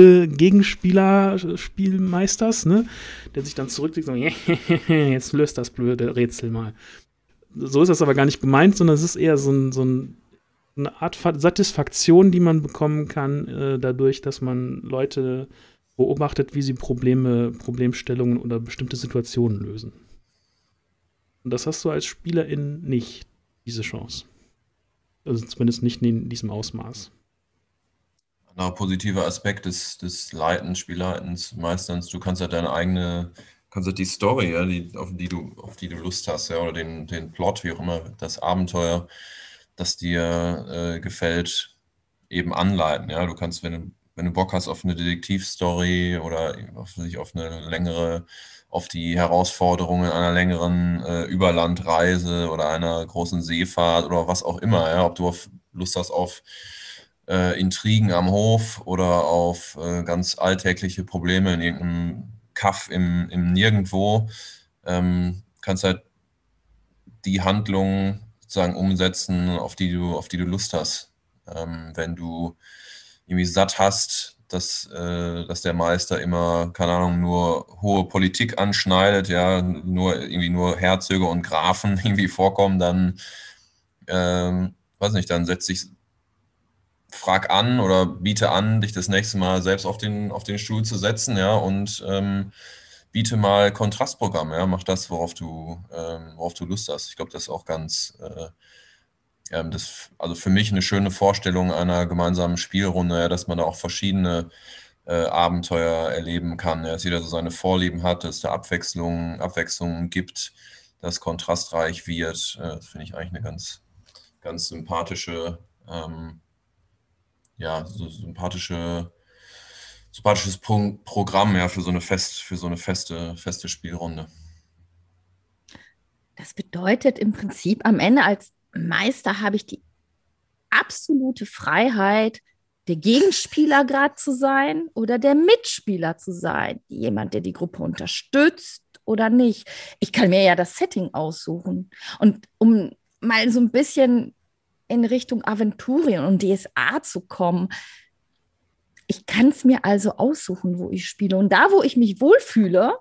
Evil-Gegenspieler-Spielmeisters, ne? Der sich dann zurücklegt und sagt, jetzt löst das blöde Rätsel mal. So ist das aber gar nicht gemeint, sondern es ist eher eine Art Satisfaktion, die man bekommen kann, dadurch, dass man Leute beobachtet, wie sie Problemstellungen oder bestimmte Situationen lösen. Und das hast du als Spielerin nicht, diese Chance. Also zumindest nicht in diesem Ausmaß. Ein anderer positiver Aspekt des Leitens, Spielleitens, Meisterns, du kannst halt die Story, ja, auf die du Lust hast, ja, oder den Plot, wie auch immer, das Abenteuer, das dir gefällt, eben anleiten. Ja, du kannst, wenn du Bock hast auf eine Detektivstory oder auf die Herausforderungen einer längeren Überlandreise oder einer großen Seefahrt oder was auch immer, ja, ob du Lust hast auf Intrigen am Hof oder auf ganz alltägliche Probleme in irgendeinem Kaff im Nirgendwo, kannst halt die Handlung sozusagen umsetzen, auf die du Lust hast. Wenn du irgendwie satt hast, dass der Meister immer, keine Ahnung, nur hohe Politik anschneidet, ja, nur Herzöge und Grafen irgendwie vorkommen, dann weiß nicht, dann frag an oder biete an, dich das nächste Mal selbst auf den Stuhl zu setzen, ja, und biete mal Kontrastprogramm, ja, mach das, worauf du Lust hast. Ich glaube, das ist auch ganz also für mich eine schöne Vorstellung einer gemeinsamen Spielrunde, ja, dass man da auch verschiedene Abenteuer erleben kann, ja, dass jeder so seine Vorlieben hat, dass es da Abwechslung gibt, dass kontrastreich wird. Das finde ich eigentlich eine ganz, ganz sympathische ja, so sympathisches Programm, ja, für so eine feste Spielrunde. Das bedeutet im Prinzip, am Ende als Meister habe ich die absolute Freiheit, der Gegenspieler gerade zu sein oder der Mitspieler zu sein. Jemand, der die Gruppe unterstützt oder nicht. Ich kann mir ja das Setting aussuchen. Und um mal so ein bisschen in Richtung Aventurien und DSA zu kommen, ich kann es mir also aussuchen, wo ich spiele. Und da, wo ich mich wohlfühle,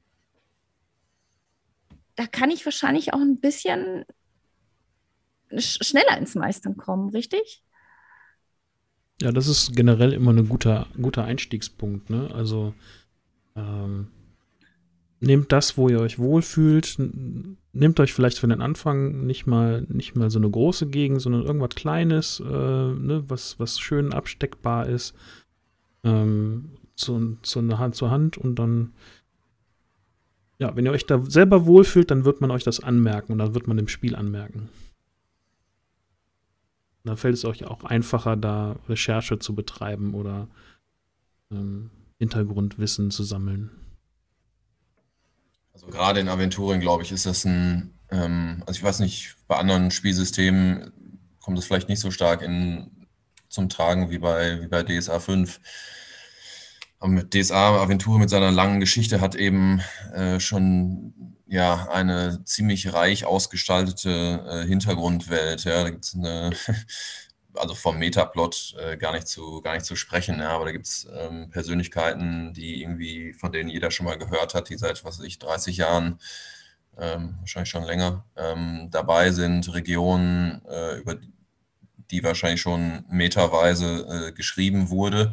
da kann ich wahrscheinlich auch ein bisschen schneller ins Meistern kommen, richtig? Ja, das ist generell immer ein guter Einstiegspunkt, ne? Also nehmt das, wo ihr euch wohlfühlt. Nehmt euch vielleicht für den Anfang nicht mal so eine große Gegend, sondern irgendwas Kleines, ne, was schön absteckbar ist, Hand zur Hand, und dann, ja, wenn ihr euch da selber wohlfühlt, dann wird man euch das anmerken und dann wird man dem Spiel anmerken. Dann fällt es euch auch einfacher, da Recherche zu betreiben oder Hintergrundwissen zu sammeln. Also gerade in Aventurien, glaube ich, ist das also ich weiß nicht, bei anderen Spielsystemen kommt das vielleicht nicht so stark zum Tragen wie bei DSA 5. Aber mit DSA Aventurien mit seiner langen Geschichte hat eben schon ja eine ziemlich reich ausgestaltete Hintergrundwelt. Ja, da gibt es also vom Metaplot gar nicht zu sprechen, ja, aber da gibt es Persönlichkeiten, von denen jeder schon mal gehört hat, die seit, 30 Jahren, wahrscheinlich schon länger, dabei sind, Regionen, über die wahrscheinlich schon meterweise geschrieben wurde.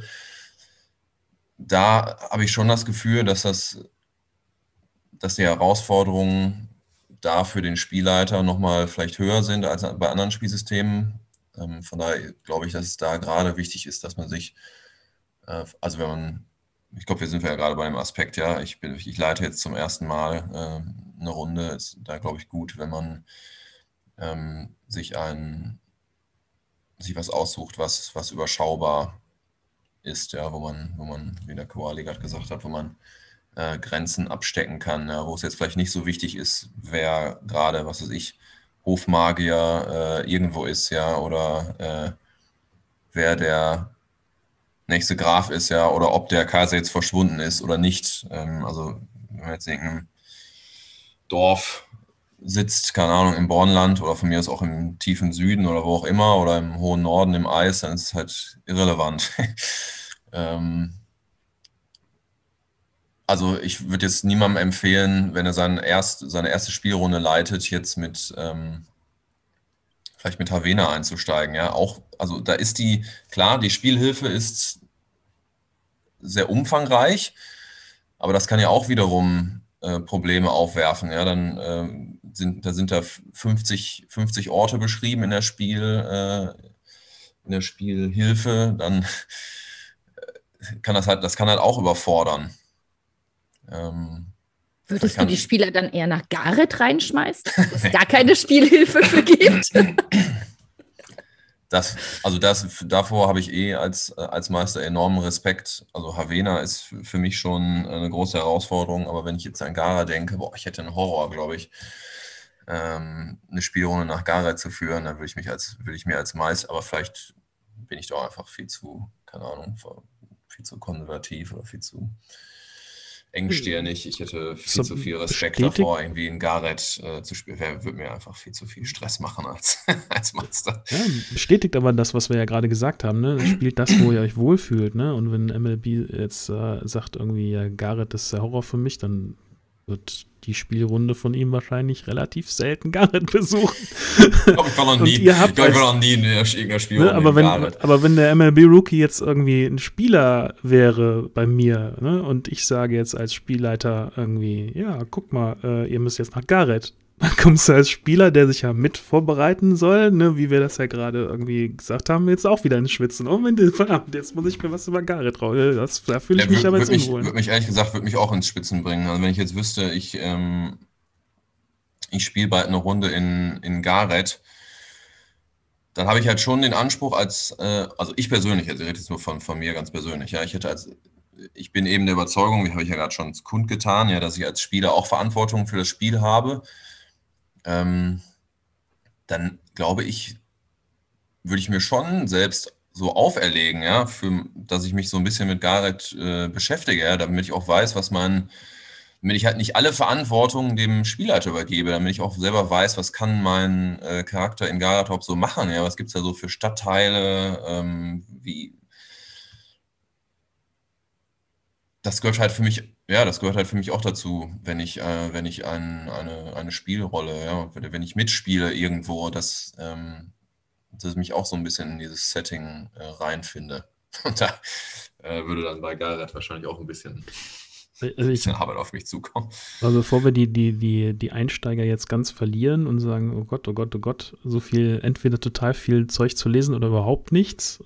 Da habe ich schon das Gefühl, dass die Herausforderungen da für den Spielleiter nochmal vielleicht höher sind als bei anderen Spielsystemen. Von daher glaube ich, dass es da gerade wichtig ist, dass man sich, also ich glaube, wir sind ja gerade bei dem Aspekt, ja, ich leite jetzt zum ersten Mal eine Runde, ist da, glaube ich, gut, wenn man sich was aussucht, was überschaubar ist, ja, wo man, wie der Koali gerade gesagt hat, wo man Grenzen abstecken kann, ja, wo es jetzt vielleicht nicht so wichtig ist, wer gerade, was weiß ich, Hofmagier irgendwo ist, ja, oder wer der nächste Graf ist, ja, oder ob der Kaiser jetzt verschwunden ist oder nicht. Also wenn man jetzt in irgendeinem Dorf sitzt, keine Ahnung, im Bornland oder von mir aus auch im tiefen Süden oder wo auch immer oder im hohen Norden im Eis, dann ist es halt irrelevant. Also ich würde jetzt niemandem empfehlen, wenn er seine erste Spielrunde leitet, jetzt vielleicht mit Havena einzusteigen. Ja, auch, also da ist die Spielhilfe ist sehr umfangreich, aber das kann ja auch wiederum Probleme aufwerfen. Ja, dann sind da 50 Orte beschrieben in der Spielhilfe, dann kann das kann halt auch überfordern. Würdest du die Spieler dann eher nach Gareth reinschmeißen, wo es gar keine Spielhilfe für gibt? Davor habe ich als Meister enormen Respekt. Also Havena ist für mich schon eine große Herausforderung, aber wenn ich jetzt an Gara denke, ich hätte einen Horror, glaube ich, eine Spielrunde nach Gara zu führen, dann würde ich mir als Meister, aber vielleicht bin ich doch einfach viel zu, keine Ahnung, viel zu konservativ oder viel zu engstirnig. Ich hätte viel zu viel Respekt davor, irgendwie in Gareth zu spielen. Würde mir einfach viel zu viel Stress machen als Master. Ja, bestätigt aber das, was wir ja gerade gesagt haben, ne? Spielt das, wo ihr euch wohlfühlt, ne? Und wenn MLB jetzt sagt irgendwie, ja, Gareth ist der Horror für mich, dann wird die Spielrunde von ihm wahrscheinlich relativ selten Gareth besuchen. Ich glaube, ich war noch nie in irgendeiner Spielrunde. Ne, aber wenn der MLB-Rookie jetzt irgendwie ein Spieler wäre bei mir, ne, und ich sage jetzt als Spielleiter irgendwie, ja, guck mal, ihr müsst jetzt nach Gareth. Dann kommst du als Spieler, der sich ja mit vorbereiten soll, ne, wie wir das ja gerade irgendwie gesagt haben, jetzt auch wieder ins Schwitzen. Oh, verdammt, jetzt muss ich mir was über Gareth raus. Da fühle ich mich aber jetzt unwohl. Würde mich ehrlich gesagt auch ins Schwitzen bringen. Also wenn ich jetzt wüsste, ich spiele bald eine Runde in Gareth, dann habe ich halt schon den Anspruch also ich persönlich, also ich rede jetzt nur von mir ganz persönlich, ja, ich bin eben der Überzeugung, wie habe ich ja gerade schon kundgetan, ja, dass ich als Spieler auch Verantwortung für das Spiel habe. Dann glaube ich, würde ich mir schon selbst so auferlegen, ja, dass ich mich so ein bisschen mit Gareth beschäftige, ja, damit ich auch weiß, damit ich halt nicht alle Verantwortung dem Spielleiter übergebe, damit ich auch selber weiß, was kann mein Charakter in Gareth überhaupt so machen, ja, was gibt es da so für Stadtteile, das gehört halt für mich, ja, das gehört halt für mich auch dazu, wenn ich eine Spielrolle, ja, wenn ich mitspiele irgendwo, dass ich mich auch so ein bisschen in dieses Setting reinfinde. Und da würde dann bei Gareth wahrscheinlich auch ein bisschen Arbeit auf mich zukommen. Also bevor wir die Einsteiger jetzt ganz verlieren und sagen, oh Gott, oh Gott, oh Gott, so viel, entweder total viel Zeug zu lesen oder überhaupt nichts.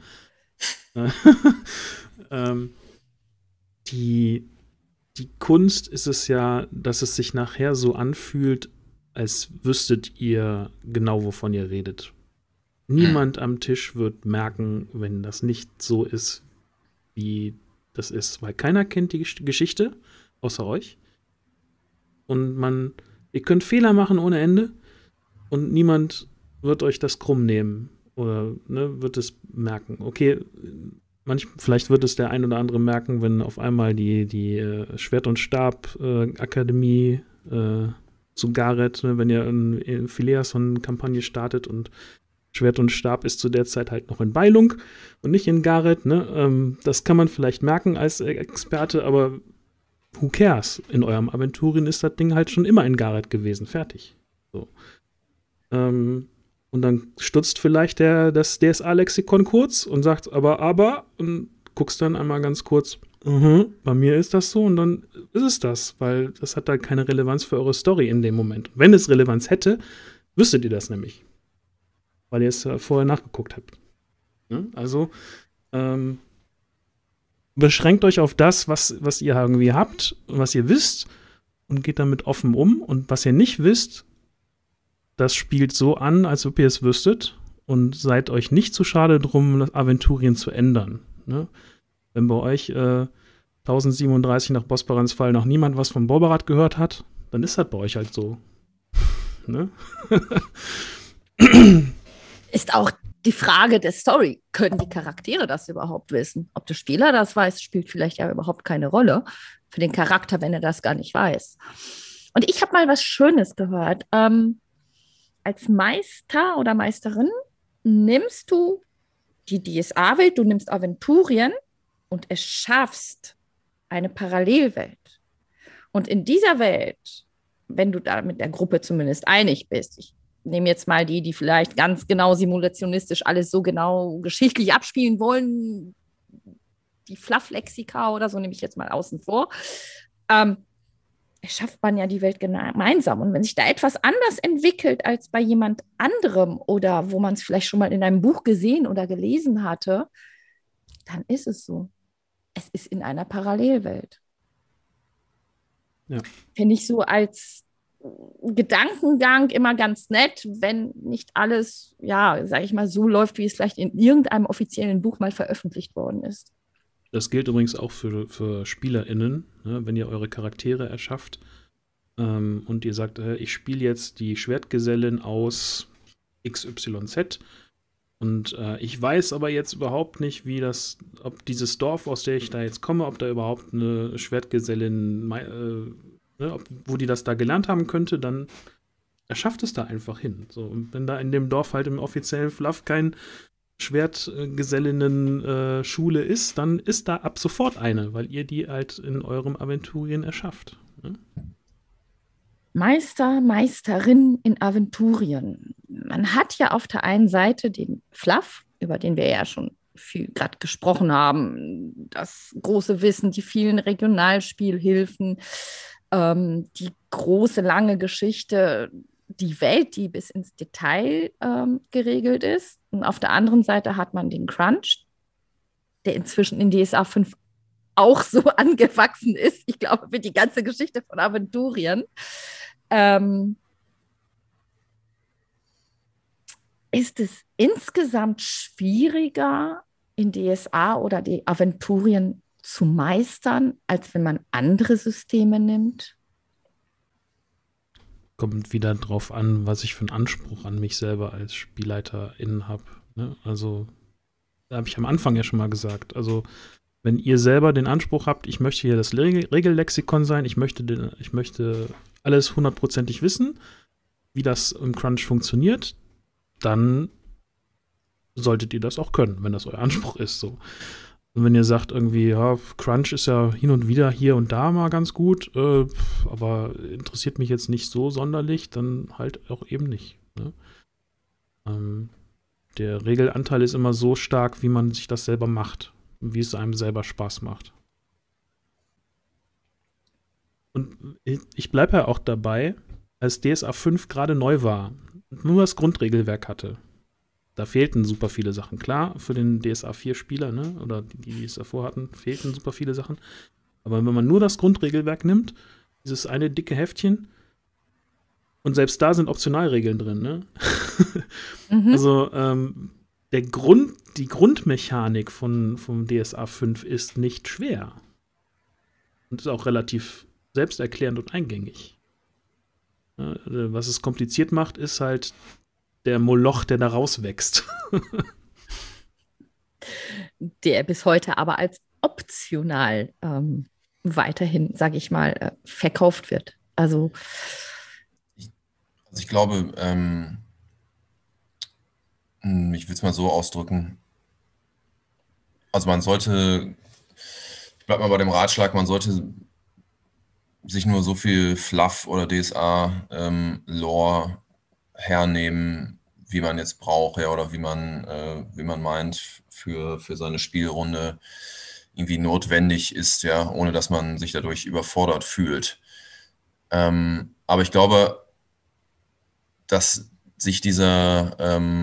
Die Kunst ist es ja, dass es sich nachher so anfühlt, als wüsstet ihr genau, wovon ihr redet. Niemand am Tisch wird merken, wenn das nicht so ist, wie das ist, weil keiner kennt die Geschichte, außer euch. Und ihr könnt Fehler machen ohne Ende und niemand wird euch das krumm nehmen oder wird es merken. Okay, vielleicht wird es der ein oder andere merken, wenn auf einmal die Schwert- und Stab-Akademie zu Gareth, wenn ihr in Phileason-Kampagne startet und Schwert und Stab ist zu der Zeit halt noch in Beilung und nicht in Gareth. Das kann man vielleicht merken als Experte, aber who cares? In eurem Aventurien ist das Ding halt schon immer in Gareth gewesen. Fertig. So. Und dann stutzt vielleicht das DSA-Lexikon kurz und sagt aber und guckst dann einmal ganz kurz, bei mir ist das so und dann ist es das, weil das hat halt keine Relevanz für eure Story in dem Moment. Wenn es Relevanz hätte, wüsstet ihr das nämlich. Weil ihr es vorher nachgeguckt habt. Also beschränkt euch auf das, was ihr irgendwie habt und was ihr wisst und geht damit offen um. Und was ihr nicht wisst, das spielt so an, als ob ihr es wüsstet und seid euch nicht zu schade drum, das Aventurien zu ändern. Ne? Wenn bei euch 1037 nach Bosbarans Fall noch niemand was von Borbarat gehört hat, dann ist das bei euch halt so. Ne? Ist auch die Frage der Story. Können die Charaktere das überhaupt wissen? Ob der Spieler das weiß, spielt vielleicht ja überhaupt keine Rolle für den Charakter, wenn er das gar nicht weiß. Und ich habe mal was Schönes gehört. Als Meister oder Meisterin nimmst du die DSA-Welt, du nimmst Aventurien und erschaffst eine Parallelwelt. Und in dieser Welt, wenn du da mit der Gruppe zumindest einig bist, ich nehme jetzt mal die vielleicht ganz genau simulationistisch alles so genau geschichtlich abspielen wollen, die Fluff-Lexika oder so nehme ich jetzt mal außen vor, erschafft man ja die Welt gemeinsam. Und wenn sich da etwas anders entwickelt als bei jemand anderem oder wo man es vielleicht schon mal in einem Buch gesehen oder gelesen hatte, dann ist es so. Es ist in einer Parallelwelt. Ja. Finde ich so als Gedankengang immer ganz nett, wenn nicht alles, ja, sage ich mal, so läuft, wie es vielleicht in irgendeinem offiziellen Buch mal veröffentlicht worden ist. Das gilt übrigens auch für SpielerInnen, ne? Wenn ihr eure Charaktere erschafft und ihr sagt, ich spiele jetzt die Schwertgesellin aus XYZ und ich weiß aber jetzt überhaupt nicht, ob dieses Dorf, aus der ich da jetzt komme, ob da überhaupt eine Schwertgesellin wo die das da gelernt haben könnte, dann erschafft es da einfach hin. So, und wenn da in dem Dorf halt im offiziellen Fluff kein Schwertgesellinnen-Schule ist, dann ist da ab sofort eine, weil ihr die halt in eurem Aventurien erschafft. Ne? Meister, Meisterin in Aventurien. Man hat ja auf der einen Seite den Fluff, über den wir ja schon viel gerade gesprochen haben, das große Wissen, die vielen Regionalspielhilfen, die große, lange Geschichte, die Welt, die bis ins Detail geregelt ist. Und auf der anderen Seite hat man den Crunch, der inzwischen in DSA 5 auch so angewachsen ist. Ich glaube, für die ganze Geschichte von Aventurien. Ist es insgesamt schwieriger, in DSA oder die Aventurien zu meistern, als wenn man andere Systeme nimmt? Kommt wieder drauf an, was ich für einen Anspruch an mich selber als SpielleiterInnen habe. Ne? Also, da habe ich am Anfang ja schon mal gesagt. Also, wenn ihr selber den Anspruch habt, ich möchte hier das Regellexikon sein, ich möchte alles hundertprozentig wissen, wie das im Crunch funktioniert, dann solltet ihr das auch können, wenn das euer Anspruch ist. So. Und wenn ihr sagt irgendwie, ja, Crunch ist ja hin und wieder hier und da mal ganz gut, aber interessiert mich jetzt nicht so sonderlich, dann halt auch eben nicht. Ne? Der Regelanteil ist immer so stark, wie man sich das selber macht, wie es einem selber Spaß macht. Und ich bleibe ja auch dabei, als DSA 5 gerade neu war, nur das Grundregelwerk hatte. Da fehlten super viele Sachen. Klar, für den DSA 4-Spieler, ne, oder die es davor hatten, fehlten super viele Sachen. Aber wenn man nur das Grundregelwerk nimmt, dieses eine dicke Heftchen, und selbst da sind Optionalregeln drin, ne? Also, die Grundmechanik vom DSA 5 ist nicht schwer. Und ist auch relativ selbsterklärend und eingängig. Was es kompliziert macht, ist halt der Moloch, der da rauswächst. Der bis heute aber als optional weiterhin, sage ich mal, verkauft wird. Also ich glaube, ich will es mal so ausdrücken. Also man sollte, ich bleibe mal bei dem Ratschlag, man sollte sich nur so viel Fluff oder DSA-Lore hernehmen, wie man jetzt braucht, ja, oder wie man meint, für seine Spielrunde irgendwie notwendig ist, ja, ohne dass man sich dadurch überfordert fühlt. Aber ich glaube, dass sich dieser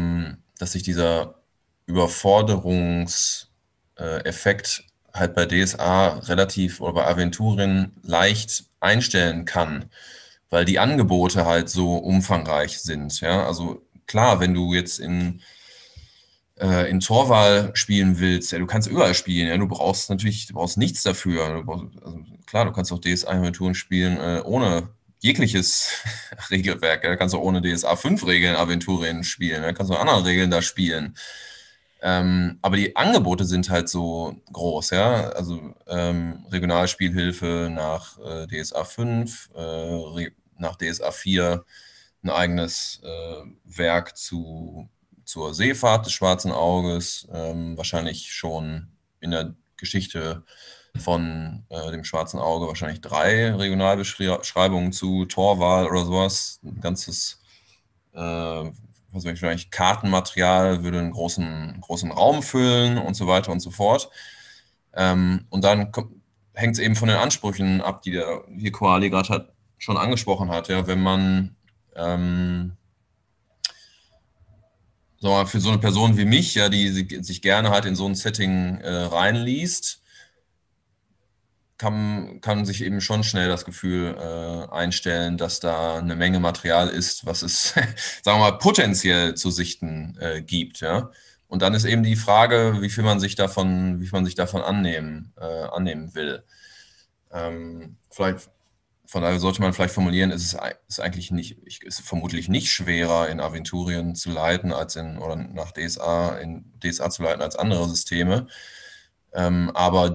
Überforderungseffekt halt bei DSA relativ oder bei Aventurien leicht einstellen kann, weil die Angebote halt so umfangreich sind. Ja, also klar, wenn du jetzt in Torval spielen willst, ja, du kannst überall spielen, ja, du brauchst nichts dafür. Klar, du kannst auch DSA-Aventuren spielen ohne jegliches Regelwerk. Ja, du kannst auch ohne DSA 5 Regeln Aventurien spielen, ja, kannst auch andere Regeln da spielen. Aber die Angebote sind halt so groß, ja. Also Regionalspielhilfe nach DSA 5, nach DSA 4 ein eigenes Werk zur Seefahrt des Schwarzen Auges, wahrscheinlich schon in der Geschichte von dem Schwarzen Auge wahrscheinlich 3 Regionalbeschreibungen zu Torval oder sowas. Ein ganzes wahrscheinlich Kartenmaterial würde einen großen Raum füllen und so weiter und so fort. Und dann hängt es eben von den Ansprüchen ab, die der hier Koali gerade schon angesprochen hat. Ja, wenn man für so eine Person wie mich, ja, die sich gerne halt in so ein Setting reinliest, kann sich eben schon schnell das Gefühl einstellen, dass da eine Menge Material ist, was es, sagen wir mal, potenziell zu sichten gibt, ja. Und dann ist eben die Frage, wie viel man sich davon annehmen will. Vielleicht, von daher sollte man vielleicht formulieren, ist vermutlich nicht schwerer, in Aventurien zu leiten oder nach in DSA zu leiten als andere Systeme. Aber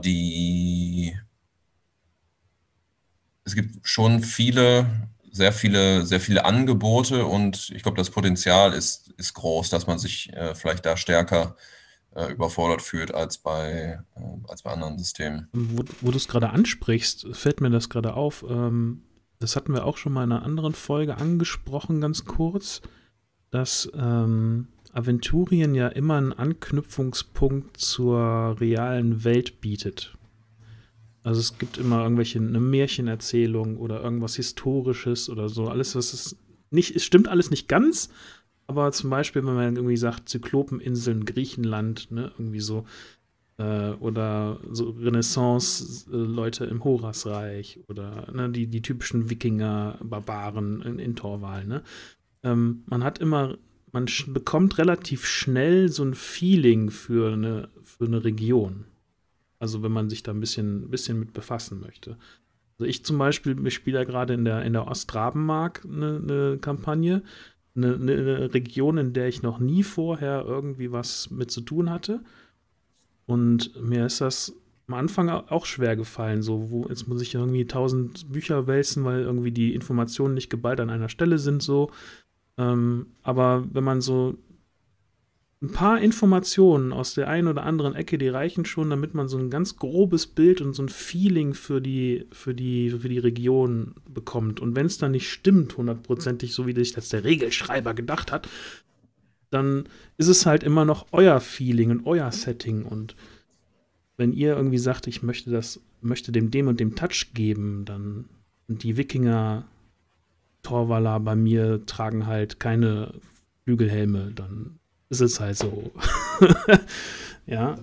es gibt schon sehr viele Angebote und ich glaube, das Potenzial ist groß, dass man sich vielleicht da stärker überfordert fühlt als bei anderen Systemen. Wo du es gerade ansprichst, fällt mir das gerade auf. Das hatten wir auch schon mal in einer anderen Folge angesprochen, ganz kurz, dass Aventurien ja immer einen Anknüpfungspunkt zur realen Welt bietet. Also es gibt immer eine Märchenerzählung oder irgendwas Historisches oder so. Alles, was es nicht, es stimmt alles nicht ganz, aber zum Beispiel, wenn man irgendwie sagt, Zyklopeninseln, Griechenland, ne, irgendwie so, oder so Renaissance-Leute im Horasreich oder ne, die typischen Wikinger, Barbaren in Torval, ne. Man man bekommt relativ schnell so ein Feeling für eine Region. Also wenn man sich da ein bisschen mit befassen möchte. Also ich zum Beispiel, ich spiele ja gerade in der Ostrabenmark eine Kampagne, eine Region, in der ich noch nie vorher irgendwie was mit zu tun hatte. Und mir ist das am Anfang auch schwer gefallen, so, jetzt muss ich irgendwie 1000 Bücher wälzen, weil irgendwie die Informationen nicht geballt an einer Stelle sind, so. Aber wenn man so ein paar Informationen aus der einen oder anderen Ecke, die reichen schon, damit man so ein ganz grobes Bild und so ein Feeling für die Region bekommt. Und wenn es dann nicht stimmt, hundertprozentig, so wie sich das der Regelschreiber gedacht hat, dann ist es halt immer noch euer Feeling und euer Setting. Und wenn ihr irgendwie sagt, ich möchte dem und dem Touch geben, dann die Wikinger Torvaler bei mir tragen halt keine Flügelhelme, dann ist es halt so. Ja.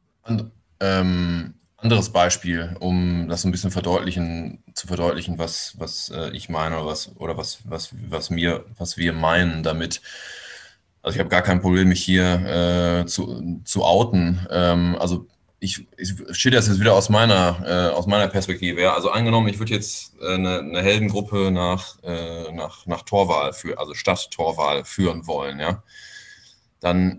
Anderes Beispiel, um das ein bisschen zu verdeutlichen, was ich meine oder was wir meinen damit. Also ich habe gar kein Problem, mich hier zu outen. Also ich schilder das jetzt wieder aus meiner Perspektive. Ja. Also angenommen, ich würde jetzt eine Heldengruppe nach Torval also Stadt Torval führen wollen, ja. Dann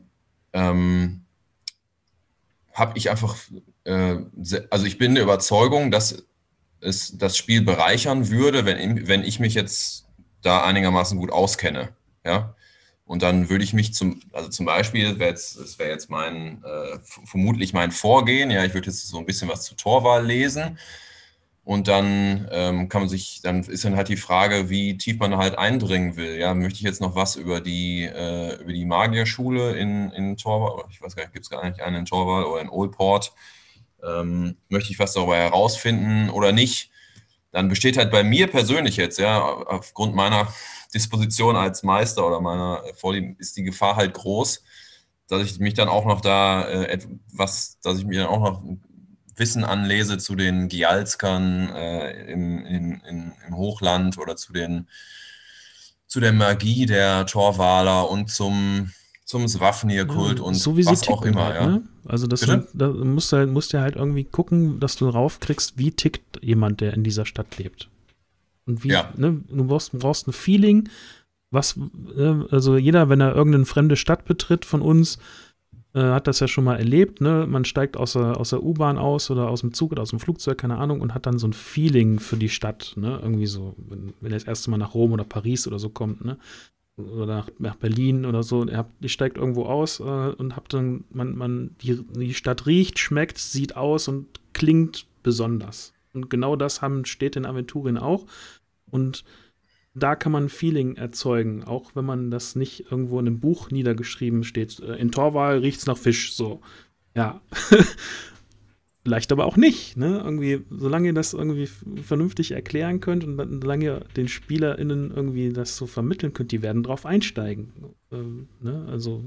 habe ich einfach, also ich bin der Überzeugung, dass es das Spiel bereichern würde, wenn ich mich jetzt da einigermaßen gut auskenne, ja. Und dann würde ich mich zum Beispiel, das wäre jetzt vermutlich mein Vorgehen, ja, ich würde jetzt so ein bisschen was zu Torval lesen und dann dann ist dann halt die Frage, wie tief man halt eindringen will, ja, möchte ich jetzt noch was über die Magierschule in Torval, ich weiß gar nicht, gibt es gar nicht eine in Torval oder in Oldport, möchte ich was darüber herausfinden oder nicht, dann besteht halt bei mir persönlich jetzt, ja, aufgrund meiner Disposition als Meister oder meiner Vorlieben ist die Gefahr halt groß, dass ich mich dann auch noch dass ich mir dann auch noch Wissen anlese zu den Gialskern im Hochland oder zu der Magie der Torvaler und zum Swafnir-Kult und so wie sie was auch ticken immer, halt, ja. ne? Also da musst du halt irgendwie gucken, dass du raufkriegst, wie tickt jemand, der in dieser Stadt lebt. Und wie, Ja. ne, du brauchst ein Feeling, also jeder, wenn er irgendeine fremde Stadt betritt von uns, hat das ja schon mal erlebt, ne? Man steigt aus der U-Bahn aus oder aus dem Zug oder aus dem Flugzeug, keine Ahnung, und hat dann so ein Feeling für die Stadt, ne? Irgendwie so, wenn er das erste Mal nach Rom oder Paris oder so kommt, ne? Oder nach Berlin oder so, ihr steigt irgendwo aus und habt dann, die Stadt riecht, schmeckt, sieht aus und klingt besonders. Und genau das haben Städte in Aventurien auch. Und da kann man ein Feeling erzeugen, auch wenn man das nicht irgendwo in einem Buch niedergeschrieben steht. In Torval riecht's nach Fisch, so. Ja. Vielleicht aber auch nicht, ne? Irgendwie, solange ihr das irgendwie vernünftig erklären könnt und solange ihr den SpielerInnen irgendwie das so vermitteln könnt, die werden drauf einsteigen. Ne? Also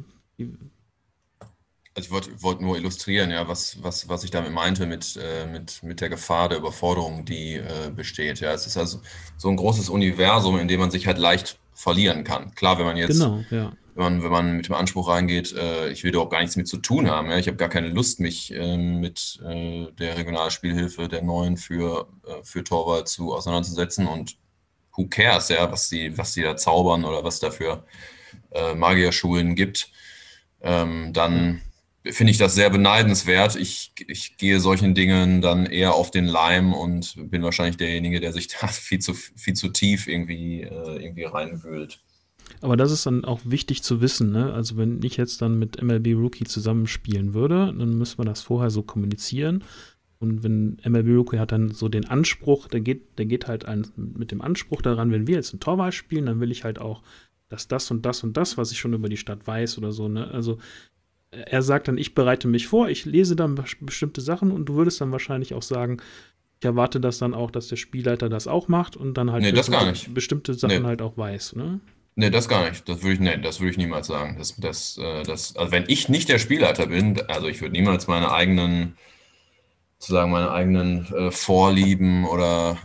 ich wollte nur illustrieren, ja, was ich damit meinte mit der Gefahr der Überforderung, die besteht. Ja, es ist also so ein großes Universum, in dem man sich halt leicht verlieren kann. Klar, wenn man jetzt, genau, ja. wenn man mit dem Anspruch reingeht, ich will überhaupt gar nichts mit zu tun haben. Ja, ich habe gar keine Lust, mich mit der Regionalspielhilfe der Neuen für Torvald auseinanderzusetzen und who cares, ja, was die da zaubern oder was da für Magierschulen gibt, dann finde ich das sehr beneidenswert. Ich gehe solchen Dingen dann eher auf den Leim und bin wahrscheinlich derjenige, der sich da viel zu tief irgendwie reinwühlt. Aber das ist dann auch wichtig zu wissen, ne? Also wenn ich jetzt dann mit MLB Rookie zusammenspielen würde, dann müssen wir das vorher so kommunizieren. Und wenn MLB Rookie hat dann so den Anspruch, der geht halt mit dem Anspruch daran, wenn wir jetzt ein Torwahl spielen, dann will ich halt auch, dass das und das und das, was ich schon über die Stadt weiß oder so, ne? Also er sagt dann, ich bereite mich vor, ich lese dann bestimmte Sachen und du würdest dann wahrscheinlich auch sagen, ich erwarte das dann auch, dass der Spielleiter das auch macht und dann halt bestimmte Sachen halt auch weiß, ne? Nee, das gar nicht. Das würde ich niemals sagen. Also wenn ich nicht der Spielleiter bin, also ich würde niemals meine eigenen Vorlieben oder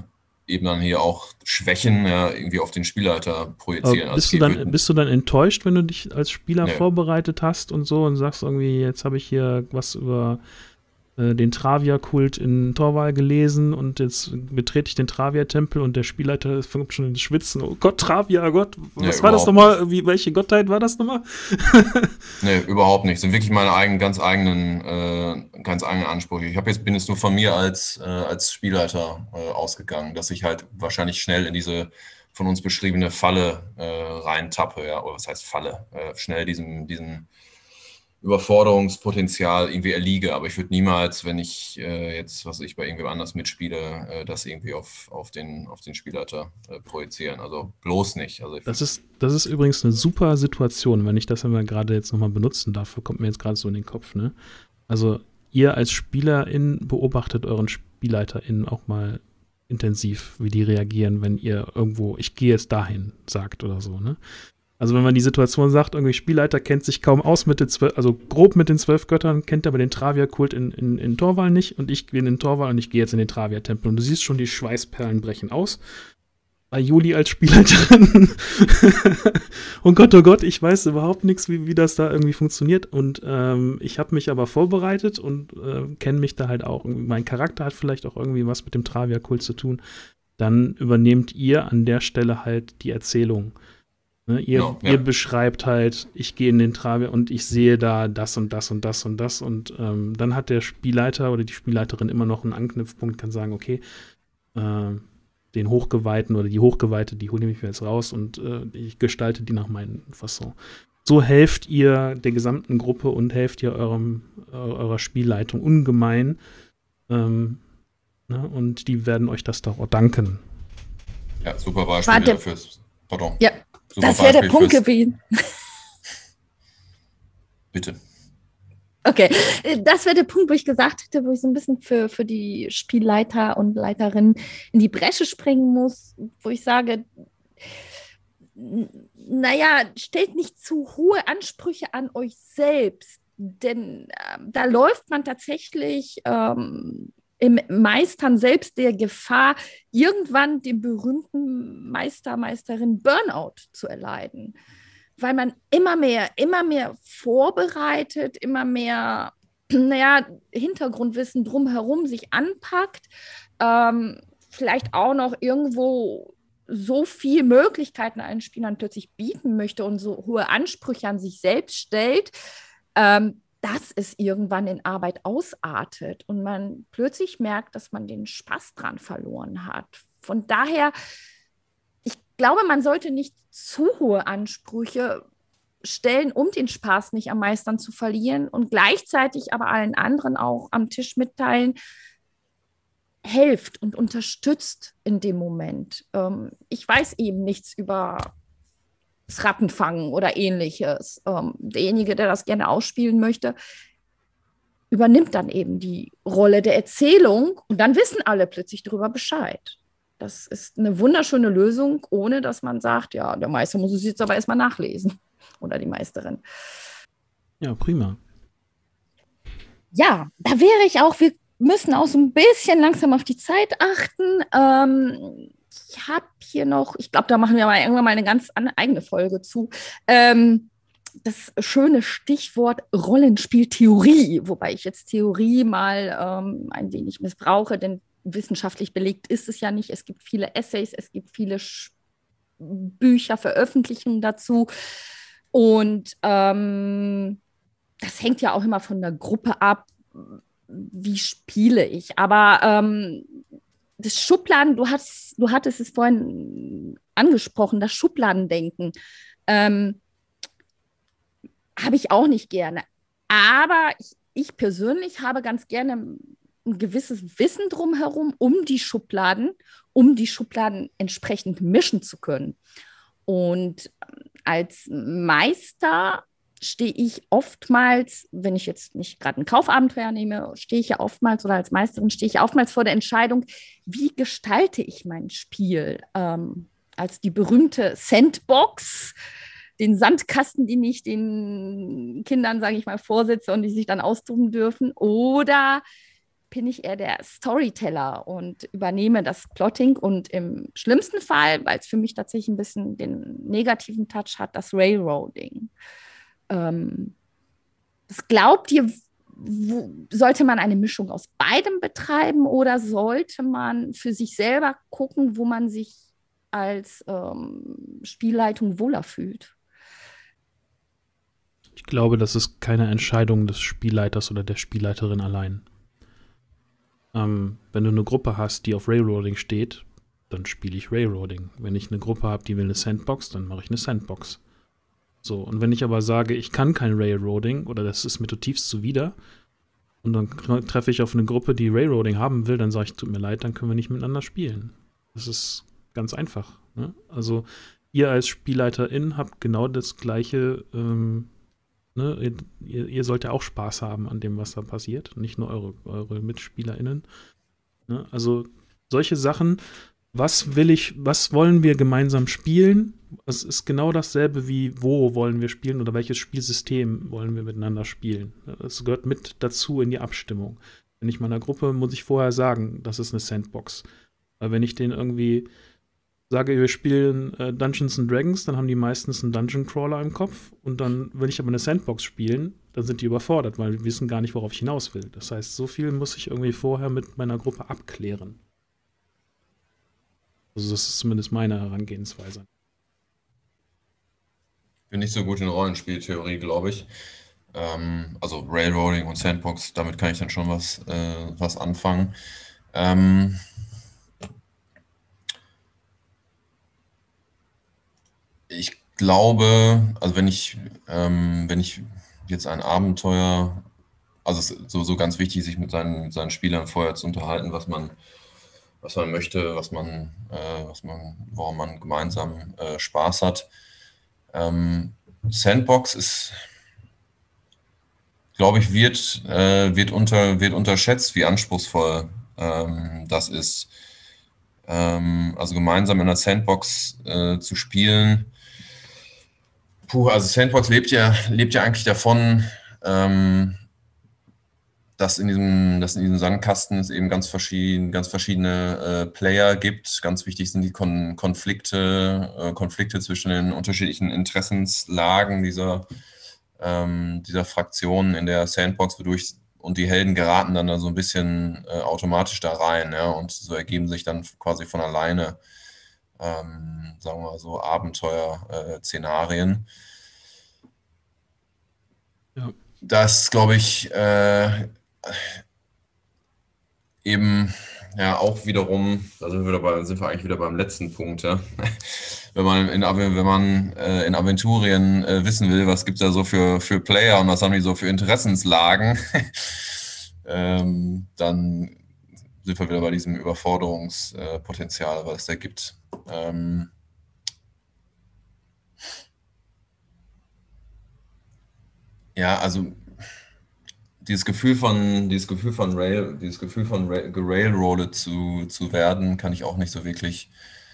eben dann hier auch Schwächen irgendwie auf den Spielleiter projizieren. Bist du dann enttäuscht, wenn du dich als Spieler Nee. vorbereitet hast und so und sagst irgendwie, jetzt habe ich hier was über den Travia-Kult in Torval gelesen und jetzt betrete ich den Travia-Tempel und der Spielleiter fängt schon ins Schwitzen. Oh Gott, Travia, Gott, was war das nochmal? Welche Gottheit war das nochmal? Nee, überhaupt nicht. Das sind wirklich meine ganz eigenen Ansprüche. Bin jetzt nur von mir als Spielleiter ausgegangen, dass ich halt wahrscheinlich schnell in diese von uns beschriebene Falle reintappe, ja, oder was heißt Falle? Schnell diesem Überforderungspotenzial irgendwie erliege, aber ich würde niemals, wenn ich jetzt, was ich bei irgendwem anders mitspiele, das irgendwie auf den Spielleiter projizieren. Also bloß nicht. Also das ist übrigens eine super Situation, wenn ich das aber gerade jetzt nochmal benutzen darf, kommt mir jetzt gerade so in den Kopf, ne? Also ihr als Spielerin beobachtet euren SpielleiterInnen auch mal intensiv, wie die reagieren, wenn ihr irgendwo, ich gehe jetzt dahin, sagt oder so, ne? Also wenn man die Situation sagt, irgendwie Spielleiter kennt sich kaum aus mit den 12, also grob mit den 12 Göttern, kennt aber den Travia-Kult in Torval nicht und ich bin in Torval und ich gehe jetzt in den Travia-Tempel. Und du siehst schon, die Schweißperlen brechen aus. Bei Juli als Spielleiterin. Oh Gott, ich weiß überhaupt nichts, wie das da irgendwie funktioniert. Und ich habe mich aber vorbereitet und kenne mich da halt auch. Mein Charakter hat vielleicht auch irgendwie was mit dem Travia-Kult zu tun. Dann übernehmt ihr an der Stelle halt die Erzählung. Ne, ihr beschreibt halt, ich gehe in den Travia und ich sehe da das und das und das und das und dann hat der Spielleiter oder die Spielleiterin immer noch einen Anknüpfpunkt, kann sagen, okay, den Hochgeweihten oder die Hochgeweihte, die hole ich mir jetzt raus und ich gestalte die nach meinen Fasson. So helft ihr der gesamten Gruppe und helft ihr eurer Spielleitung ungemein ne, und die werden euch das doch auch danken. Ja, super Beispiel fürs Pardon. Ja. Das wäre der Punkt gewesen. Bitte. Okay, das wäre der Punkt, wo ich gesagt hätte, wo ich so ein bisschen für die Spielleiter und Leiterinnen in die Bresche springen muss, wo ich sage, naja, stellt nicht zu hohe Ansprüche an euch selbst, denn da läuft man tatsächlich im Meistern selbst der Gefahr, irgendwann den berühmten Meisterin Burnout zu erleiden. Weil man immer mehr vorbereitet, immer mehr Hintergrundwissen drumherum sich anpackt, vielleicht auch noch irgendwo so viele Möglichkeiten allen Spielern plötzlich bieten möchte und so hohe Ansprüche an sich selbst stellt, dass es irgendwann in Arbeit ausartet und man plötzlich merkt, dass man den Spaß dran verloren hat. Von daher, ich glaube, man sollte nicht zu hohe Ansprüche stellen, um den Spaß nicht am Meistern zu verlieren und gleichzeitig aber allen anderen auch am Tisch mitteilen, helft und unterstützt in dem Moment. Ich weiß eben nichts über das Rattenfangen oder ähnliches. Derjenige, der das gerne ausspielen möchte, übernimmt dann eben die Rolle der Erzählung und dann wissen alle plötzlich darüber Bescheid. Das ist eine wunderschöne Lösung, ohne dass man sagt, ja, der Meister muss es jetzt aber erstmal nachlesen oder die Meisterin. Ja, prima. Ja, da wäre ich auch, wir müssen auch so ein bisschen langsam auf die Zeit achten. Ich habe hier noch, ich glaube, da machen wir mal irgendwann mal eine ganz eigene Folge zu. Das schöne Stichwort Rollenspieltheorie, wobei ich jetzt Theorie mal ein wenig missbrauche, denn wissenschaftlich belegt ist es ja nicht. Es gibt viele Essays, es gibt viele Bücher, Veröffentlichungen dazu. Und das hängt ja auch immer von der Gruppe ab, wie spiele ich. Aber das Schubladen, du hattest es vorhin angesprochen, das Schubladendenken habe ich auch nicht gerne. Aber ich persönlich habe ganz gerne ein gewisses Wissen drumherum, um die Schubladen entsprechend mischen zu können. Und als Meister stehe ich oftmals, wenn ich jetzt nicht gerade ein Kaufabenteuer nehme, stehe ich ja oftmals, oder als Meisterin stehe ich ja oftmals vor der Entscheidung, wie gestalte ich mein Spiel? Als die berühmte Sandbox, den Sandkasten, den ich den Kindern, sage ich mal, vorsetze und die sich dann austoben dürfen, oder bin ich eher der Storyteller und übernehme das Plotting und im schlimmsten Fall, weil es für mich tatsächlich ein bisschen den negativen Touch hat, das Railroading. Was glaubt ihr, sollte man eine Mischung aus beidem betreiben oder sollte man für sich selber gucken, wo man sich als Spielleitung wohler fühlt? Ich glaube, das ist keine Entscheidung des Spielleiters oder der Spielleiterin allein. Wenn du eine Gruppe hast, die auf Railroading steht, dann spiele ich Railroading. Wenn ich eine Gruppe habe, die will eine Sandbox, dann mache ich eine Sandbox. So, und wenn ich aber sage, ich kann kein Railroading oder das ist mir zutiefst zuwider und dann treffe ich auf eine Gruppe, die Railroading haben will, dann sage ich, tut mir leid, dann können wir nicht miteinander spielen. Das ist ganz einfach. Ne? Also ihr als SpielleiterInnen habt genau das gleiche, ne? Ihr sollt ja auch Spaß haben an dem, was da passiert, nicht nur eure MitspielerInnen. Ne? Also solche Sachen, was wollen wir gemeinsam spielen? Es ist genau dasselbe wie, wo wollen wir spielen oder welches Spielsystem wollen wir miteinander spielen. Das gehört mit dazu in die Abstimmung. Wenn ich meiner Gruppe, muss ich vorher sagen, das ist eine Sandbox. Weil wenn ich denen irgendwie sage, wir spielen Dungeons and Dragons, dann haben die meistens einen Dungeon Crawler im Kopf und dann will ich aber eine Sandbox spielen, dann sind die überfordert, weil die wissen gar nicht, worauf ich hinaus will. Das heißt, so viel muss ich irgendwie vorher mit meiner Gruppe abklären. Also das ist zumindest meine Herangehensweise. Ich bin nicht so gut in Rollenspieltheorie, glaube ich. Also Railroading und Sandbox, damit kann ich dann schon was anfangen. Ich glaube, also wenn ich jetzt ein Abenteuer, also es ist so ganz wichtig, sich mit seinen Spielern vorher zu unterhalten, was man möchte, woran man gemeinsam Spaß hat. Sandbox ist, glaube ich, wird unterschätzt, wie anspruchsvoll das ist. Also gemeinsam in einer Sandbox zu spielen. Also Sandbox lebt ja eigentlich davon, dass in diesem Sandkasten es eben ganz verschiedene Player gibt. Ganz wichtig sind die Konflikte zwischen den unterschiedlichen Interessenslagen dieser Fraktionen in der Sandbox, und die Helden geraten dann da so ein bisschen automatisch da rein, ja, und so ergeben sich dann quasi von alleine, sagen wir mal so, Abenteuer-Szenarien. Ja. Das, glaube ich, eben ja auch wiederum, da sind wir eigentlich wieder beim letzten Punkt, ja. Wenn man in Aventurien wissen will, was gibt es da so für Player und was haben die so für Interessenslagen, dann sind wir wieder bei diesem Überforderungspotenzial, was es da gibt. Ja, also dieses Gefühl von gerailroadet zu werden, kann ich auch nicht so wirklich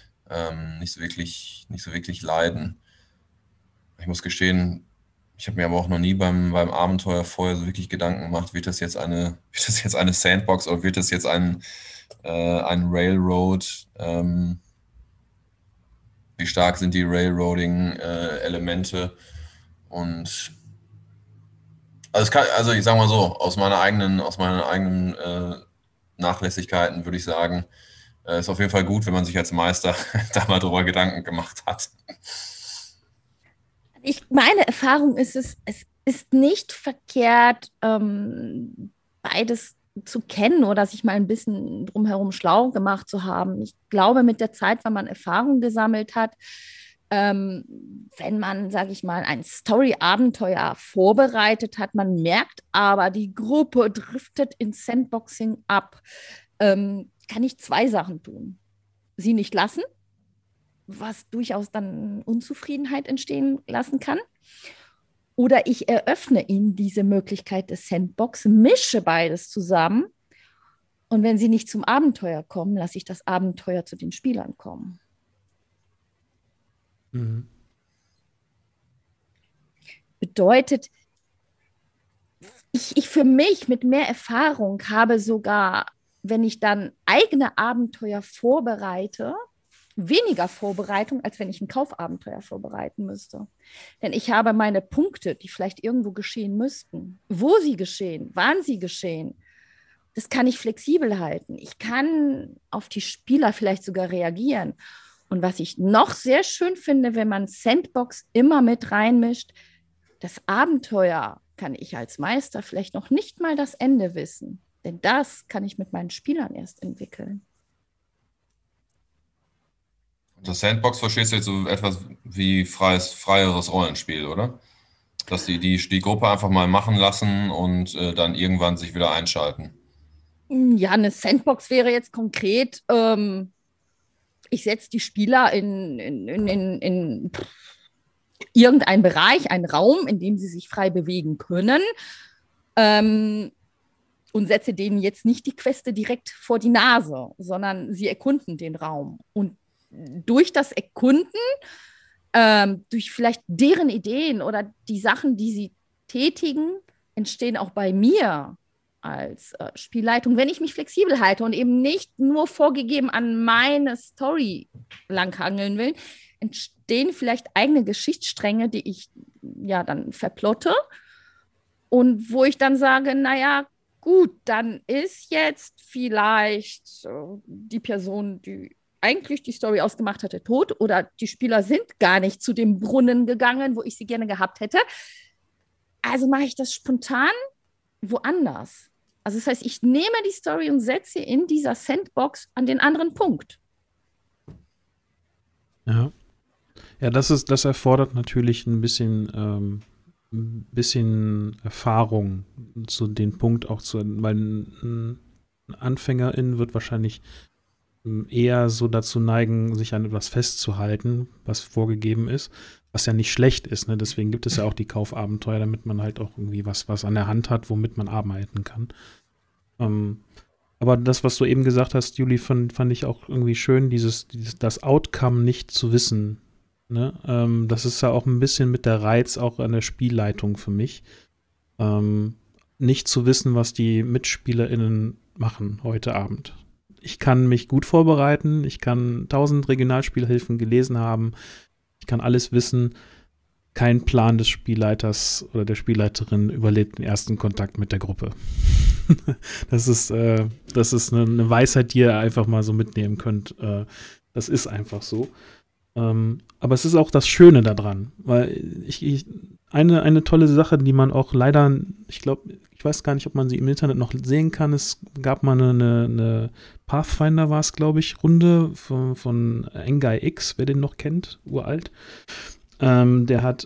leiden. Ich muss gestehen, ich habe mir aber auch noch nie beim Abenteuer vorher so wirklich Gedanken gemacht, wird das jetzt eine Sandbox oder wird das jetzt ein Railroad? Wie stark sind die Railroading-Elemente? Und also ich sage mal so, aus meinen eigenen Nachlässigkeiten würde ich sagen, ist auf jeden Fall gut, wenn man sich als Meister da mal drüber Gedanken gemacht hat. Meine Erfahrung ist es ist nicht verkehrt, beides zu kennen oder sich mal ein bisschen drumherum schlau gemacht zu haben. Ich glaube, mit der Zeit, wenn man Erfahrung gesammelt hat, wenn man, sage ich mal, ein Story-Abenteuer vorbereitet hat, man merkt aber, die Gruppe driftet ins Sandboxing ab, kann ich zwei Sachen tun. Sie nicht lassen, was durchaus dann Unzufriedenheit entstehen lassen kann. Oder ich eröffne ihnen diese Möglichkeit des Sandbox, mische beides zusammen und wenn sie nicht zum Abenteuer kommen, lasse ich das Abenteuer zu den Spielern kommen. Mhm. Bedeutet, ich für mich mit mehr Erfahrung habe sogar, wenn ich dann eigene Abenteuer vorbereite, weniger Vorbereitung, als wenn ich ein Kaufabenteuer vorbereiten müsste. Denn ich habe meine Punkte, die vielleicht irgendwo geschehen müssten, wo sie geschehen, wann sie geschehen. Das kann ich flexibel halten. Ich kann auf die Spieler vielleicht sogar reagieren. Und was ich noch sehr schön finde, wenn man Sandbox immer mit reinmischt, das Abenteuer kann ich als Meister vielleicht noch nicht mal das Ende wissen. Denn das kann ich mit meinen Spielern erst entwickeln. Das Sandbox verstehst du jetzt so etwas wie freieres Rollenspiel, oder? Dass die Gruppe einfach mal machen lassen und dann irgendwann sich wieder einschalten. Ja, eine Sandbox wäre jetzt konkret, ich setze die Spieler in irgendeinen Bereich, einen Raum, in dem sie sich frei bewegen können, und setze denen jetzt nicht die Queste direkt vor die Nase, sondern sie erkunden den Raum. Und durch das Erkunden, durch vielleicht deren Ideen oder die Sachen, die sie tätigen, entstehen auch bei mir als Spielleitung, wenn ich mich flexibel halte und eben nicht nur vorgegeben an meine Story langhangeln will, entstehen vielleicht eigene Geschichtsstränge, die ich ja dann verplotte und wo ich dann sage, naja, gut, dann ist jetzt vielleicht die Person, die eigentlich die Story ausgemacht hatte, tot oder die Spieler sind gar nicht zu dem Brunnen gegangen, wo ich sie gerne gehabt hätte. Also mache ich das spontan woanders. Also das heißt, ich nehme die Story und setze sie in dieser Sandbox an den anderen Punkt. Ja. Ja, das erfordert natürlich ein bisschen Erfahrung zu dem Punkt auch weil ein Anfängerin wird wahrscheinlich eher so dazu neigen, sich an etwas festzuhalten, was vorgegeben ist, was ja nicht schlecht ist, ne? Deswegen gibt es ja auch die Kaufabenteuer, damit man halt auch irgendwie was an der Hand hat, womit man arbeiten kann. Aber das, was du eben gesagt hast, Juli, fand ich auch irgendwie schön, das Outcome nicht zu wissen. Ne? Das ist ja auch ein bisschen mit der Reiz auch an der Spielleitung für mich. Nicht zu wissen, was die MitspielerInnen machen heute Abend. Ich kann mich gut vorbereiten, ich kann 1000 Regionalspielhilfen gelesen haben, ich kann alles wissen. Kein Plan des Spielleiters oder der Spielleiterin überlebt den ersten Kontakt mit der Gruppe. Das ist eine Weisheit, die ihr einfach mal so mitnehmen könnt. Das ist einfach so. Aber es ist auch das Schöne daran, weil eine tolle Sache, die man auch leider, ich weiß gar nicht, ob man sie im Internet noch sehen kann. Es gab mal eine Pathfinder, war es, glaube ich, Runde von Engai X, wer den noch kennt, uralt. Der hat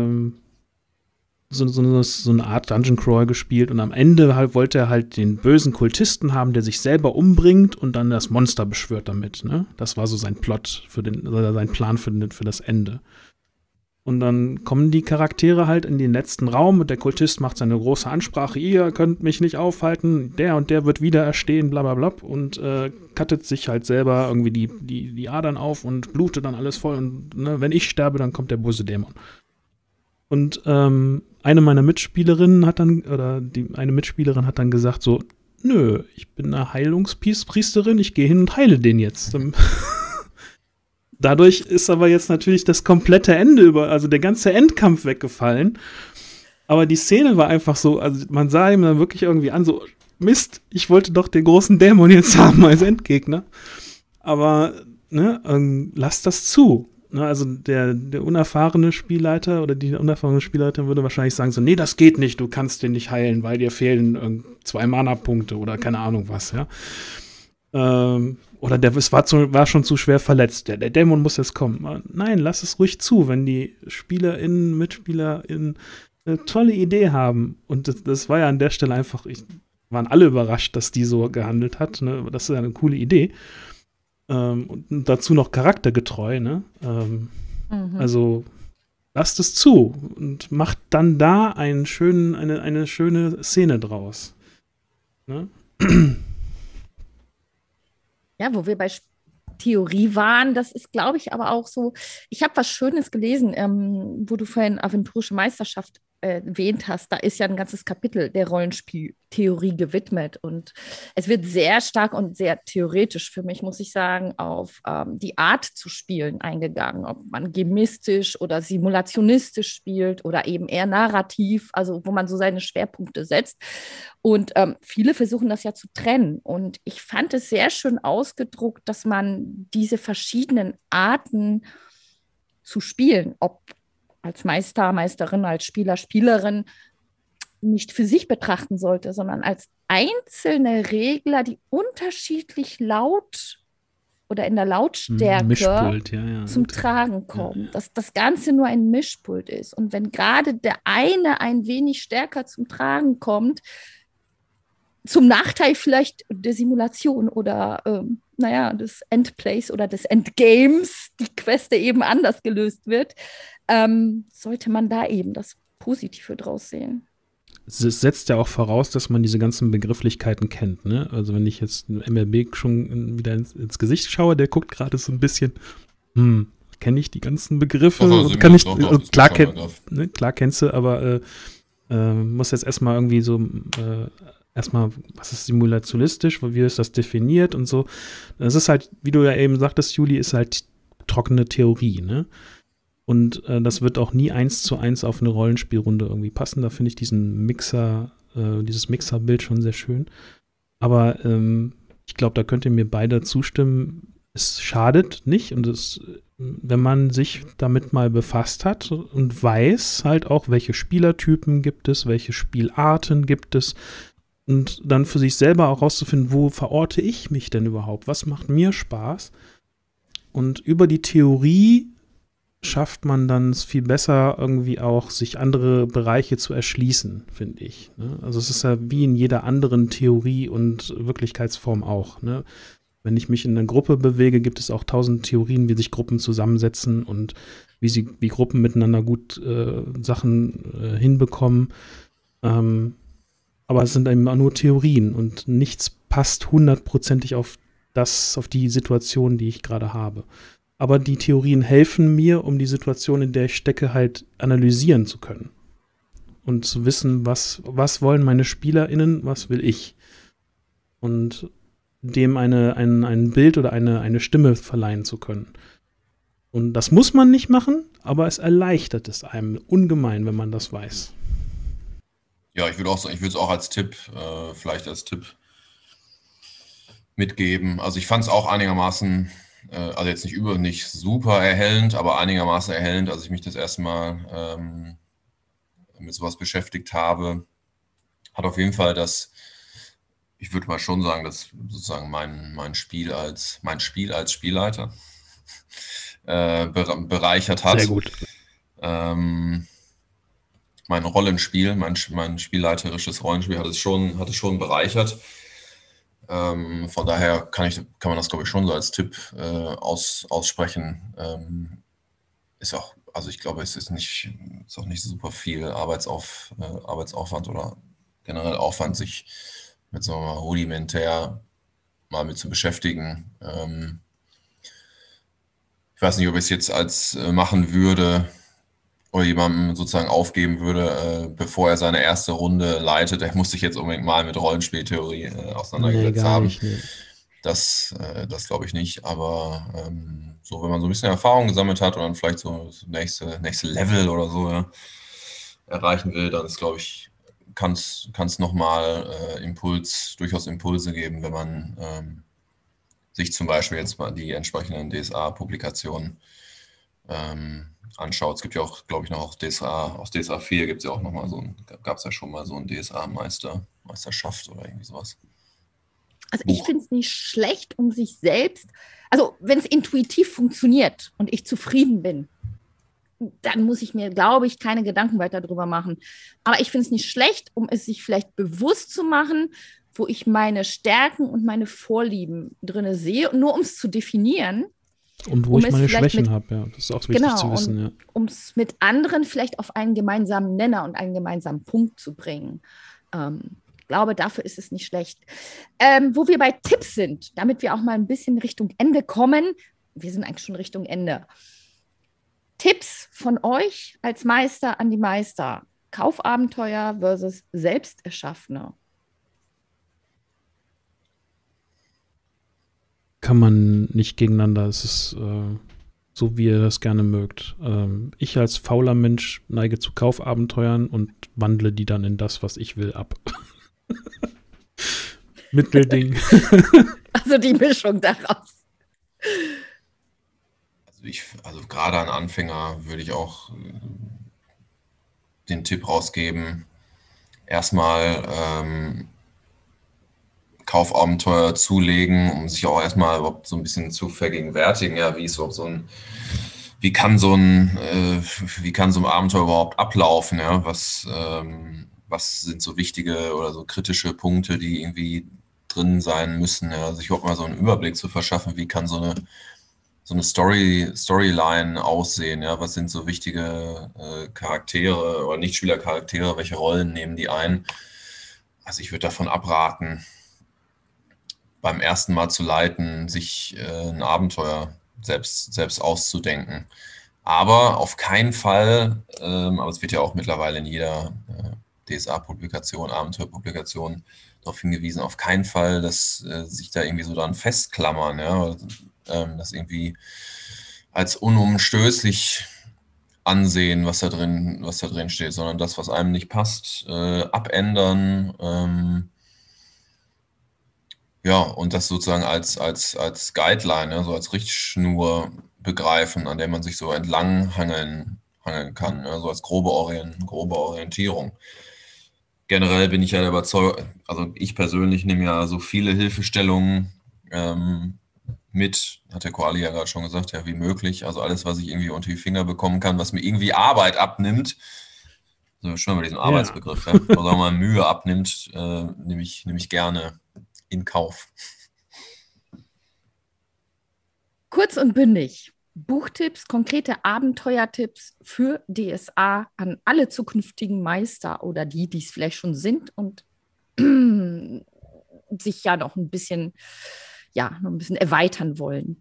so eine Art Dungeon Crawl gespielt und am Ende wollte er halt den bösen Kultisten haben, der sich selber umbringt und dann das Monster beschwört damit. Ne? Das war so sein Plot sein Plan für das Ende. Und dann kommen die Charaktere halt in den letzten Raum und der Kultist macht seine große Ansprache, ihr könnt mich nicht aufhalten, der und der wird wieder erstehen, bla bla bla, und cuttet sich halt selber irgendwie die Adern auf und blutet dann alles voll und ne, wenn ich sterbe, dann kommt der böse Dämon. Und eine meiner Mitspielerinnen hat dann gesagt so, nö, ich bin eine Heilungspriesterin, ich gehe hin und heile den jetzt. Dadurch ist aber jetzt natürlich das komplette Ende also der ganze Endkampf weggefallen. Aber die Szene war einfach so, also man sah ihm dann wirklich irgendwie an, so, Mist, ich wollte doch den großen Dämon jetzt haben als Endgegner. Aber, ne, lass das zu. Ne, also der unerfahrene Spielleiter oder die unerfahrene Spielleiterin würde wahrscheinlich sagen so, nee, das geht nicht, du kannst den nicht heilen, weil dir fehlen 2 Mana-Punkte oder keine Ahnung was, ja. Oder es war schon zu schwer verletzt. Der Dämon muss jetzt kommen. Nein, lass es ruhig zu, wenn die MitspielerInnen eine tolle Idee haben. Und das war ja an der Stelle einfach, waren alle überrascht, dass die so gehandelt hat. Ne? Das ist ja eine coole Idee. Und dazu noch charaktergetreu. Ne? Also lasst es zu und macht dann da eine schöne Szene draus. Ne? Ja, wo wir bei Theorie waren, das ist, glaube ich, aber auch so, ich habe was Schönes gelesen, wo du vorhin aventurische Meisterschaft erwähnt hast, da ist ja ein ganzes Kapitel der Rollenspieltheorie gewidmet. Und es wird sehr stark und sehr theoretisch für mich, muss ich sagen, auf die Art zu spielen eingegangen. Ob man gemistisch oder simulationistisch spielt oder eben eher narrativ, also wo man so seine Schwerpunkte setzt. Und viele versuchen das ja zu trennen. Und ich fand es sehr schön ausgedruckt, dass man diese verschiedenen Arten zu spielen, ob als Meister, Meisterin, als Spieler, Spielerin, nicht für sich betrachten sollte, sondern als einzelne Regler, die unterschiedlich laut oder in der Lautstärke Mischpult, ja. zum Tragen kommen. Dass das Ganze nur ein Mischpult ist. Und wenn gerade der eine ein wenig stärker zum Tragen kommt, zum Nachteil vielleicht der Simulation oder des Endplays oder des Endgames, die Queste eben anders gelöst wird, sollte man da eben das Positive draus sehen. Es setzt ja auch voraus, dass man diese ganzen Begrifflichkeiten kennt, ne? Also wenn ich jetzt MLB schon wieder ins Gesicht schaue, der guckt gerade so ein bisschen, kenne ich die ganzen Begriffe? Klar kennst du, aber muss jetzt erstmal irgendwie so was ist simulationistisch, wie ist das definiert und so. Das ist halt, wie du ja eben sagtest, Juli, ist halt trockene Theorie, ne? Und das wird auch nie 1:1 auf eine Rollenspielrunde irgendwie passen. Da finde ich dieses Mixerbild schon sehr schön. Aber ich glaube, da könnt ihr mir beide zustimmen. Es schadet nicht. Und wenn man sich damit mal befasst hat und weiß halt auch, welche Spielertypen gibt es, welche Spielarten gibt es, und dann für sich selber auch rauszufinden, wo verorte ich mich denn überhaupt? Was macht mir Spaß? Und über die Theorie schafft man dann es viel besser, irgendwie auch sich andere Bereiche zu erschließen, finde ich. Ne? Also es ist ja wie in jeder anderen Theorie und Wirklichkeitsform auch. Ne? Wenn ich mich in einer Gruppe bewege, gibt es auch 1000 Theorien, wie sich Gruppen zusammensetzen und wie Gruppen miteinander gut Sachen hinbekommen. Aber es sind eben nur Theorien und nichts passt 100%ig auf die Situation, die ich gerade habe. Aber die Theorien helfen mir, um die Situation, in der ich stecke, halt analysieren zu können. Und zu wissen, was wollen meine SpielerInnen, was will ich. Und dem ein Bild oder eine Stimme verleihen zu können. Und das muss man nicht machen, aber es erleichtert es einem ungemein, wenn man das weiß. Ja, ich würde es auch als Tipp, vielleicht als Tipp mitgeben. Also ich fand es auch einigermaßen, also jetzt nicht super erhellend, aber einigermaßen erhellend, als ich mich das erste Mal mit sowas beschäftigt habe. Hat auf jeden Fall ich würde mal schon sagen, dass sozusagen mein Spiel als Spielleiter bereichert hat. Sehr gut. Mein Rollenspiel, mein spielleiterisches Rollenspiel hat es schon bereichert. Von daher kann man das, glaube ich, schon so als Tipp aussprechen. Ist auch, also ich glaube, es ist auch nicht super viel Arbeitsaufwand oder generell Aufwand, sich mit so rudimentär mal mit zu beschäftigen. Ich weiß nicht, ob ich es jetzt als machen würde oder jemandem sozusagen aufgeben würde, bevor er seine erste Runde leitet. Er muss sich jetzt unbedingt mal mit Rollenspieltheorie auseinandergesetzt haben. Nicht, nee. Das glaube ich nicht, aber so, wenn man so ein bisschen Erfahrung gesammelt hat und dann vielleicht so das nächste Level oder so erreichen will, dann ist, glaube ich, kann es nochmal durchaus Impulse geben, wenn man sich zum Beispiel jetzt mal die entsprechenden DSA-Publikationen anschaut. Es gibt ja auch, glaube ich, noch aus DSA 4 gibt es ja auch nochmal gab es ja schon mal so ein DSA-Meisterschaft oder irgendwie sowas. Also ich finde es nicht schlecht, um sich selbst, also wenn es intuitiv funktioniert und ich zufrieden bin, dann muss ich mir, glaube ich, keine Gedanken weiter drüber machen. Aber ich finde es nicht schlecht, um es sich vielleicht bewusst zu machen, wo ich meine Stärken und meine Vorlieben drin sehe, nur um es zu definieren. Und wo ich meine Schwächen habe, ja. Das ist auch wichtig zu wissen, ja. Um es mit anderen vielleicht auf einen gemeinsamen Nenner und einen gemeinsamen Punkt zu bringen. Ich glaube, dafür ist es nicht schlecht. Wo wir bei Tipps sind, damit wir auch mal ein bisschen Richtung Ende kommen. Wir sind eigentlich schon Richtung Ende. Tipps von euch als Meister an die Meister. Kaufabenteuer versus selbst erschaffene. Kann man nicht gegeneinander. Es ist so, wie ihr das gerne mögt. Ich als fauler Mensch neige zu Kaufabenteuern und wandle die dann in das, was ich will, ab. Mittelding. Also die Mischung daraus. Also gerade an Anfänger würde ich auch den Tipp rausgeben, erstmal Kaufabenteuer zulegen, um sich auch erstmal überhaupt so ein bisschen zu vergegenwärtigen, ja, wie kann so ein Abenteuer überhaupt ablaufen, ja, was sind so wichtige oder so kritische Punkte, die irgendwie drin sein müssen, ja, sich überhaupt mal so einen Überblick zu verschaffen, wie kann so eine Storyline aussehen, ja, was sind so wichtige Charaktere oder Nichtspielercharaktere, welche Rollen nehmen die ein? Also ich würde davon abraten, beim ersten Mal zu leiten, sich ein Abenteuer selbst auszudenken. Aber auf keinen Fall, aber es wird ja auch mittlerweile in jeder DSA-Publikation, Abenteuerpublikation darauf hingewiesen, auf keinen Fall, dass sich da irgendwie so dran festklammern, ja, das irgendwie als unumstößlich ansehen, was da drin steht, sondern das, was einem nicht passt, abändern, ja, und das sozusagen als Guideline, ne, so als Richtschnur begreifen, an der man sich so entlang hangeln kann, ne, so als grobe Orientierung. Generell bin ich ja überzeugt, also ich persönlich nehme ja so viele Hilfestellungen mit, hat der Koali ja gerade schon gesagt, ja, wie möglich. Also alles, was ich irgendwie unter die Finger bekommen kann, was mir irgendwie Arbeit abnimmt, so schon bei diesem Arbeitsbegriff, ja, oder sagen wir mal Mühe abnimmt, nehme ich gerne in Kauf. Kurz und bündig. Buchtipps, konkrete Abenteuertipps für DSA an alle zukünftigen Meister oder die es vielleicht schon sind und sich ja noch ein bisschen erweitern wollen.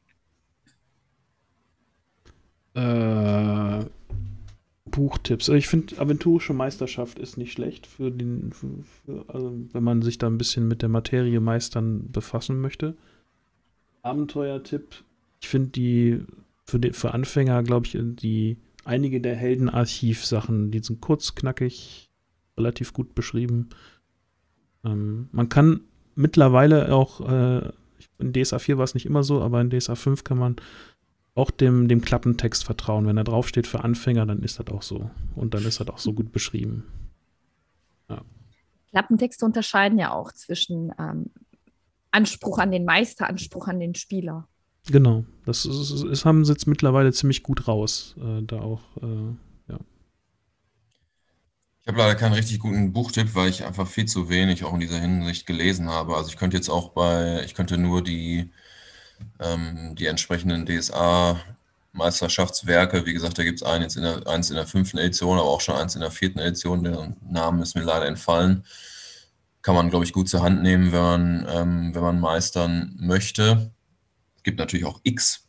Buchtipps. Also ich finde, aventurische Meisterschaft ist nicht schlecht also wenn man sich da ein bisschen mit der Materie Meistern befassen möchte. Abenteuertipp. Ich finde für Anfänger, glaube ich, einige der Heldenarchiv-Sachen, die sind kurz, knackig, relativ gut beschrieben. Man kann mittlerweile auch, in DSA 4 war es nicht immer so, aber in DSA 5 kann man auch dem Klappentext vertrauen. Wenn da draufsteht für Anfänger, dann ist das auch so. Und dann ist das auch so gut beschrieben. Ja. Klappentexte unterscheiden ja auch zwischen Anspruch an den Meister, Anspruch an den Spieler. Genau. Das haben sie jetzt mittlerweile ziemlich gut raus. Da auch, ja. Ich habe leider keinen richtig guten Buchtipp, weil ich einfach viel zu wenig auch in dieser Hinsicht gelesen habe. Also ich könnte jetzt ich könnte nur die entsprechenden DSA-Meisterschaftswerke, wie gesagt, da gibt es eins in der 5. Edition, aber auch schon eins in der 4. Edition, der Name ist mir leider entfallen. Kann man, glaube ich, gut zur Hand nehmen, wenn man meistern möchte. Es gibt natürlich auch x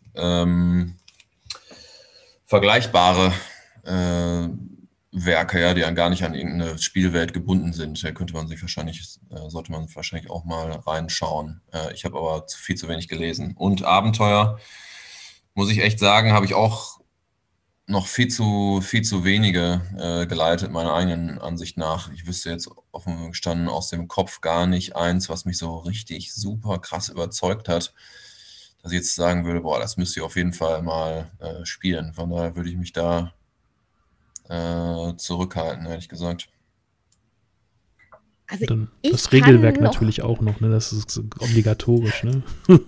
vergleichbare Werke, ja, die gar nicht an irgendeine Spielwelt gebunden sind. Da sollte man wahrscheinlich auch mal reinschauen. Ich habe aber viel zu wenig gelesen. Und Abenteuer, muss ich echt sagen, habe ich auch noch viel zu wenige geleitet, meiner eigenen Ansicht nach. Ich wüsste jetzt offen gestanden aus dem Kopf gar nicht eins, was mich so richtig super krass überzeugt hat, dass ich jetzt sagen würde, boah, das müsst ihr auf jeden Fall mal spielen. Von daher würde ich mich da zurückhalten, ehrlich gesagt. Also dann das Regelwerk natürlich auch noch, ne? Das ist obligatorisch, ne?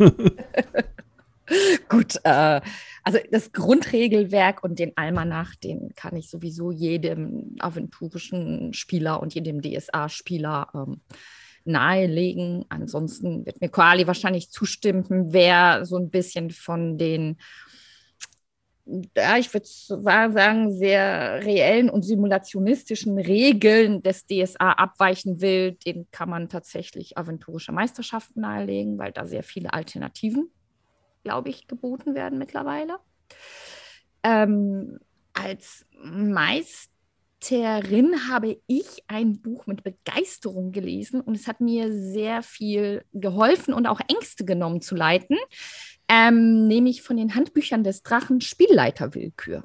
Gut, also das Grundregelwerk und den Almanach, den kann ich sowieso jedem aventurischen Spieler und jedem DSA-Spieler nahelegen. Ansonsten wird mir Koali wahrscheinlich zustimmen, wer so ein bisschen von den, ja, ich würde sagen, sehr reellen und simulationistischen Regeln des DSA abweichen will, den kann man tatsächlich aventurische Meisterschaften nahelegen, weil da sehr viele Alternativen, glaube ich, geboten werden mittlerweile. Als Meister Leiterin habe ich ein Buch mit Begeisterung gelesen und es hat mir sehr viel geholfen und auch Ängste genommen zu leiten, nämlich von den Handbüchern des Drachen Spielleiterwillkür.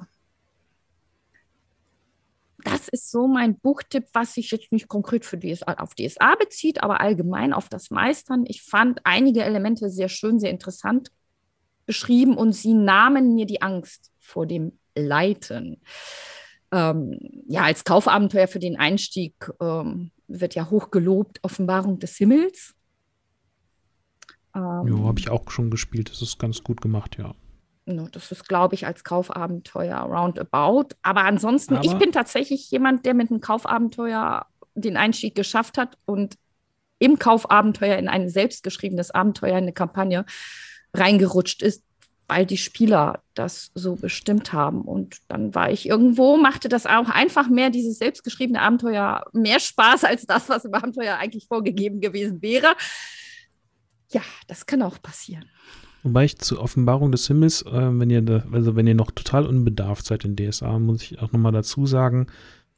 Das ist so mein Buchtipp, was sich jetzt nicht konkret für auf DSA bezieht, aber allgemein auf das Meistern. Ich fand einige Elemente sehr schön, sehr interessant beschrieben und sie nahmen mir die Angst vor dem Leiten. Als Kaufabenteuer für den Einstieg wird ja hoch gelobt Offenbarung des Himmels. Habe ich auch schon gespielt. Das ist ganz gut gemacht, ja. Das ist, glaube ich, als Kaufabenteuer roundabout. Aber ansonsten, ich bin tatsächlich jemand, der mit einem Kaufabenteuer den Einstieg geschafft hat und im Kaufabenteuer in ein selbstgeschriebenes Abenteuer, eine Kampagne reingerutscht ist, weil die Spieler das so bestimmt haben. Und dann war ich irgendwo, machte das auch einfach mehr, dieses selbstgeschriebene Abenteuer, mehr Spaß als das, was im Abenteuer eigentlich vorgegeben gewesen wäre. Ja, das kann auch passieren. Wobei ich zur Offenbarung des Himmels, wenn ihr noch total unbedarft seid in DSA, muss ich auch nochmal dazu sagen,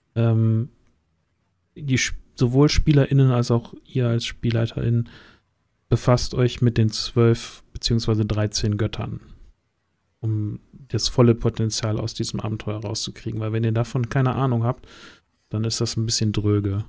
sowohl SpielerInnen als auch ihr als SpielleiterInnen befasst euch mit den 12 bzw. 13 Göttern, um das volle Potenzial aus diesem Abenteuer rauszukriegen. Weil wenn ihr davon keine Ahnung habt, dann ist das ein bisschen dröge.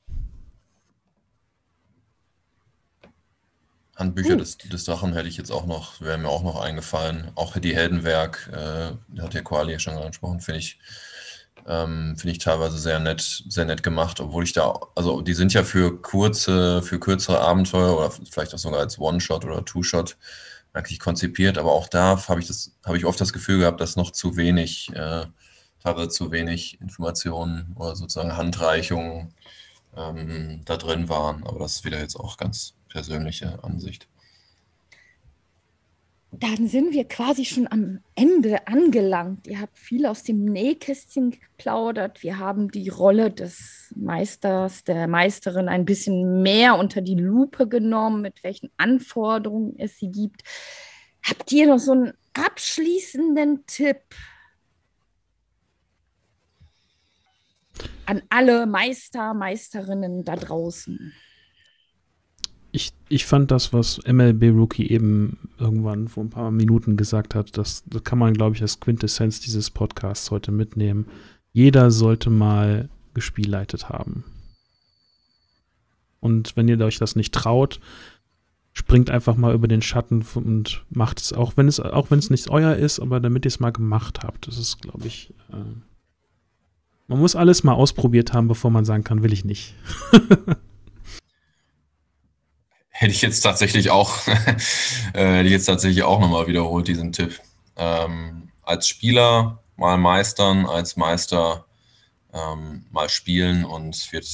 Handbücher des Drachen hätte ich jetzt auch noch, wäre mir auch noch eingefallen. Auch die Heldenwerk, hat der Koali ja schon angesprochen, finde ich teilweise sehr nett gemacht, obwohl also die sind ja für kürzere Abenteuer oder vielleicht auch sogar als One-Shot oder Two-Shot eigentlich konzipiert, aber auch da habe ich oft das Gefühl gehabt, dass noch teilweise zu wenig Informationen oder sozusagen Handreichungen da drin waren, aber das ist wieder jetzt auch ganz persönliche Ansicht. Dann sind wir quasi schon am Ende angelangt. Ihr habt viel aus dem Nähkästchen geplaudert. Wir haben die Rolle des Meisters, der Meisterin ein bisschen mehr unter die Lupe genommen, mit welchen Anforderungen es sie gibt. Habt ihr noch so einen abschließenden Tipp an alle Meister, Meisterinnen da draußen? Ich fand das, was MLB Rookie eben irgendwann vor ein paar Minuten gesagt hat, das kann man, glaube ich, als Quintessenz dieses Podcasts heute mitnehmen. Jeder sollte mal gespielleitet haben. Und wenn ihr euch das nicht traut, springt einfach mal über den Schatten und macht es, auch wenn es nicht euer ist, aber damit ihr es mal gemacht habt. Das ist, glaube ich, man muss alles mal ausprobiert haben, bevor man sagen kann, will ich nicht. Hätte ich jetzt tatsächlich auch nochmal wiederholt, diesen Tipp. Als Spieler mal meistern, als Meister mal spielen und es wird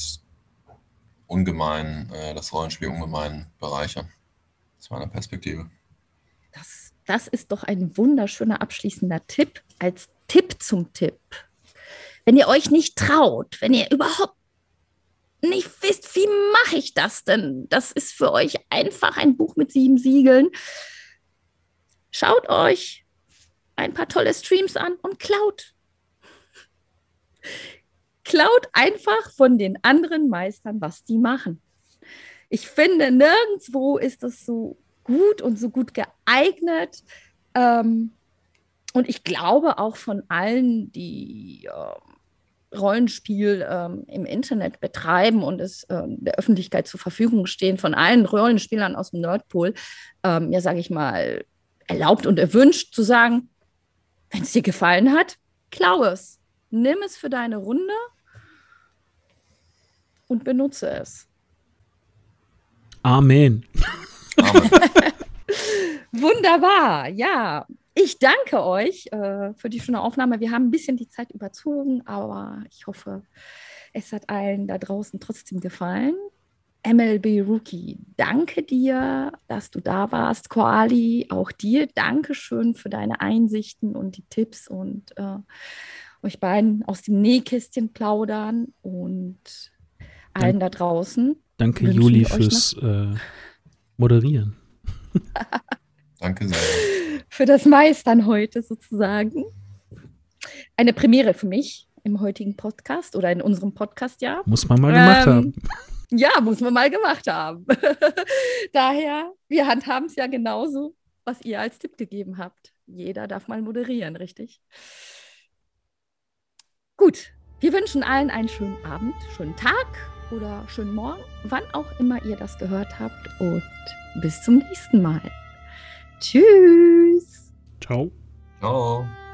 das Rollenspiel ungemein bereichern. Aus meiner Perspektive. Das ist doch ein wunderschöner abschließender Tipp als Tipp zum Tipp. Wenn ihr euch nicht traut, wenn ihr überhaupt nicht wisst, wie mache ich das denn? Das ist für euch einfach ein Buch mit 7 Siegeln. Schaut euch ein paar tolle Streams an und klaut. Klaut einfach von den anderen Meistern, was die machen. Ich finde, nirgendwo ist das so gut und so gut geeignet. Und ich glaube auch von allen, die Rollenspiel im Internet betreiben und es der Öffentlichkeit zur Verfügung stehen, von allen Rollenspielern aus dem Nordpol, sage ich mal, erlaubt und erwünscht zu sagen, wenn es dir gefallen hat, klau es. Nimm es für deine Runde und benutze es. Amen. Amen. Wunderbar, ja. Ich danke euch für die schöne Aufnahme. Wir haben ein bisschen die Zeit überzogen, aber ich hoffe, es hat allen da draußen trotzdem gefallen. MLB Rookie, danke dir, dass du da warst. Koali, auch dir Dankeschön für deine Einsichten und die Tipps und euch beiden aus dem Nähkästchen plaudern und allen da draußen. Danke, Juli, fürs Moderieren. Danke sehr. Für das Meistern heute sozusagen. Eine Premiere für mich. im heutigen Podcast oder in unserem Podcast, ja. Muss man mal gemacht haben. Ja, muss man mal gemacht haben. Daher, wir handhaben es ja genauso, was ihr als Tipp gegeben habt. Jeder darf mal moderieren, richtig? Gut, wir wünschen allen einen schönen Abend, schönen Tag oder schönen Morgen, wann auch immer ihr das gehört habt. Und bis zum nächsten Mal. Tschüss. Ciao. Ciao.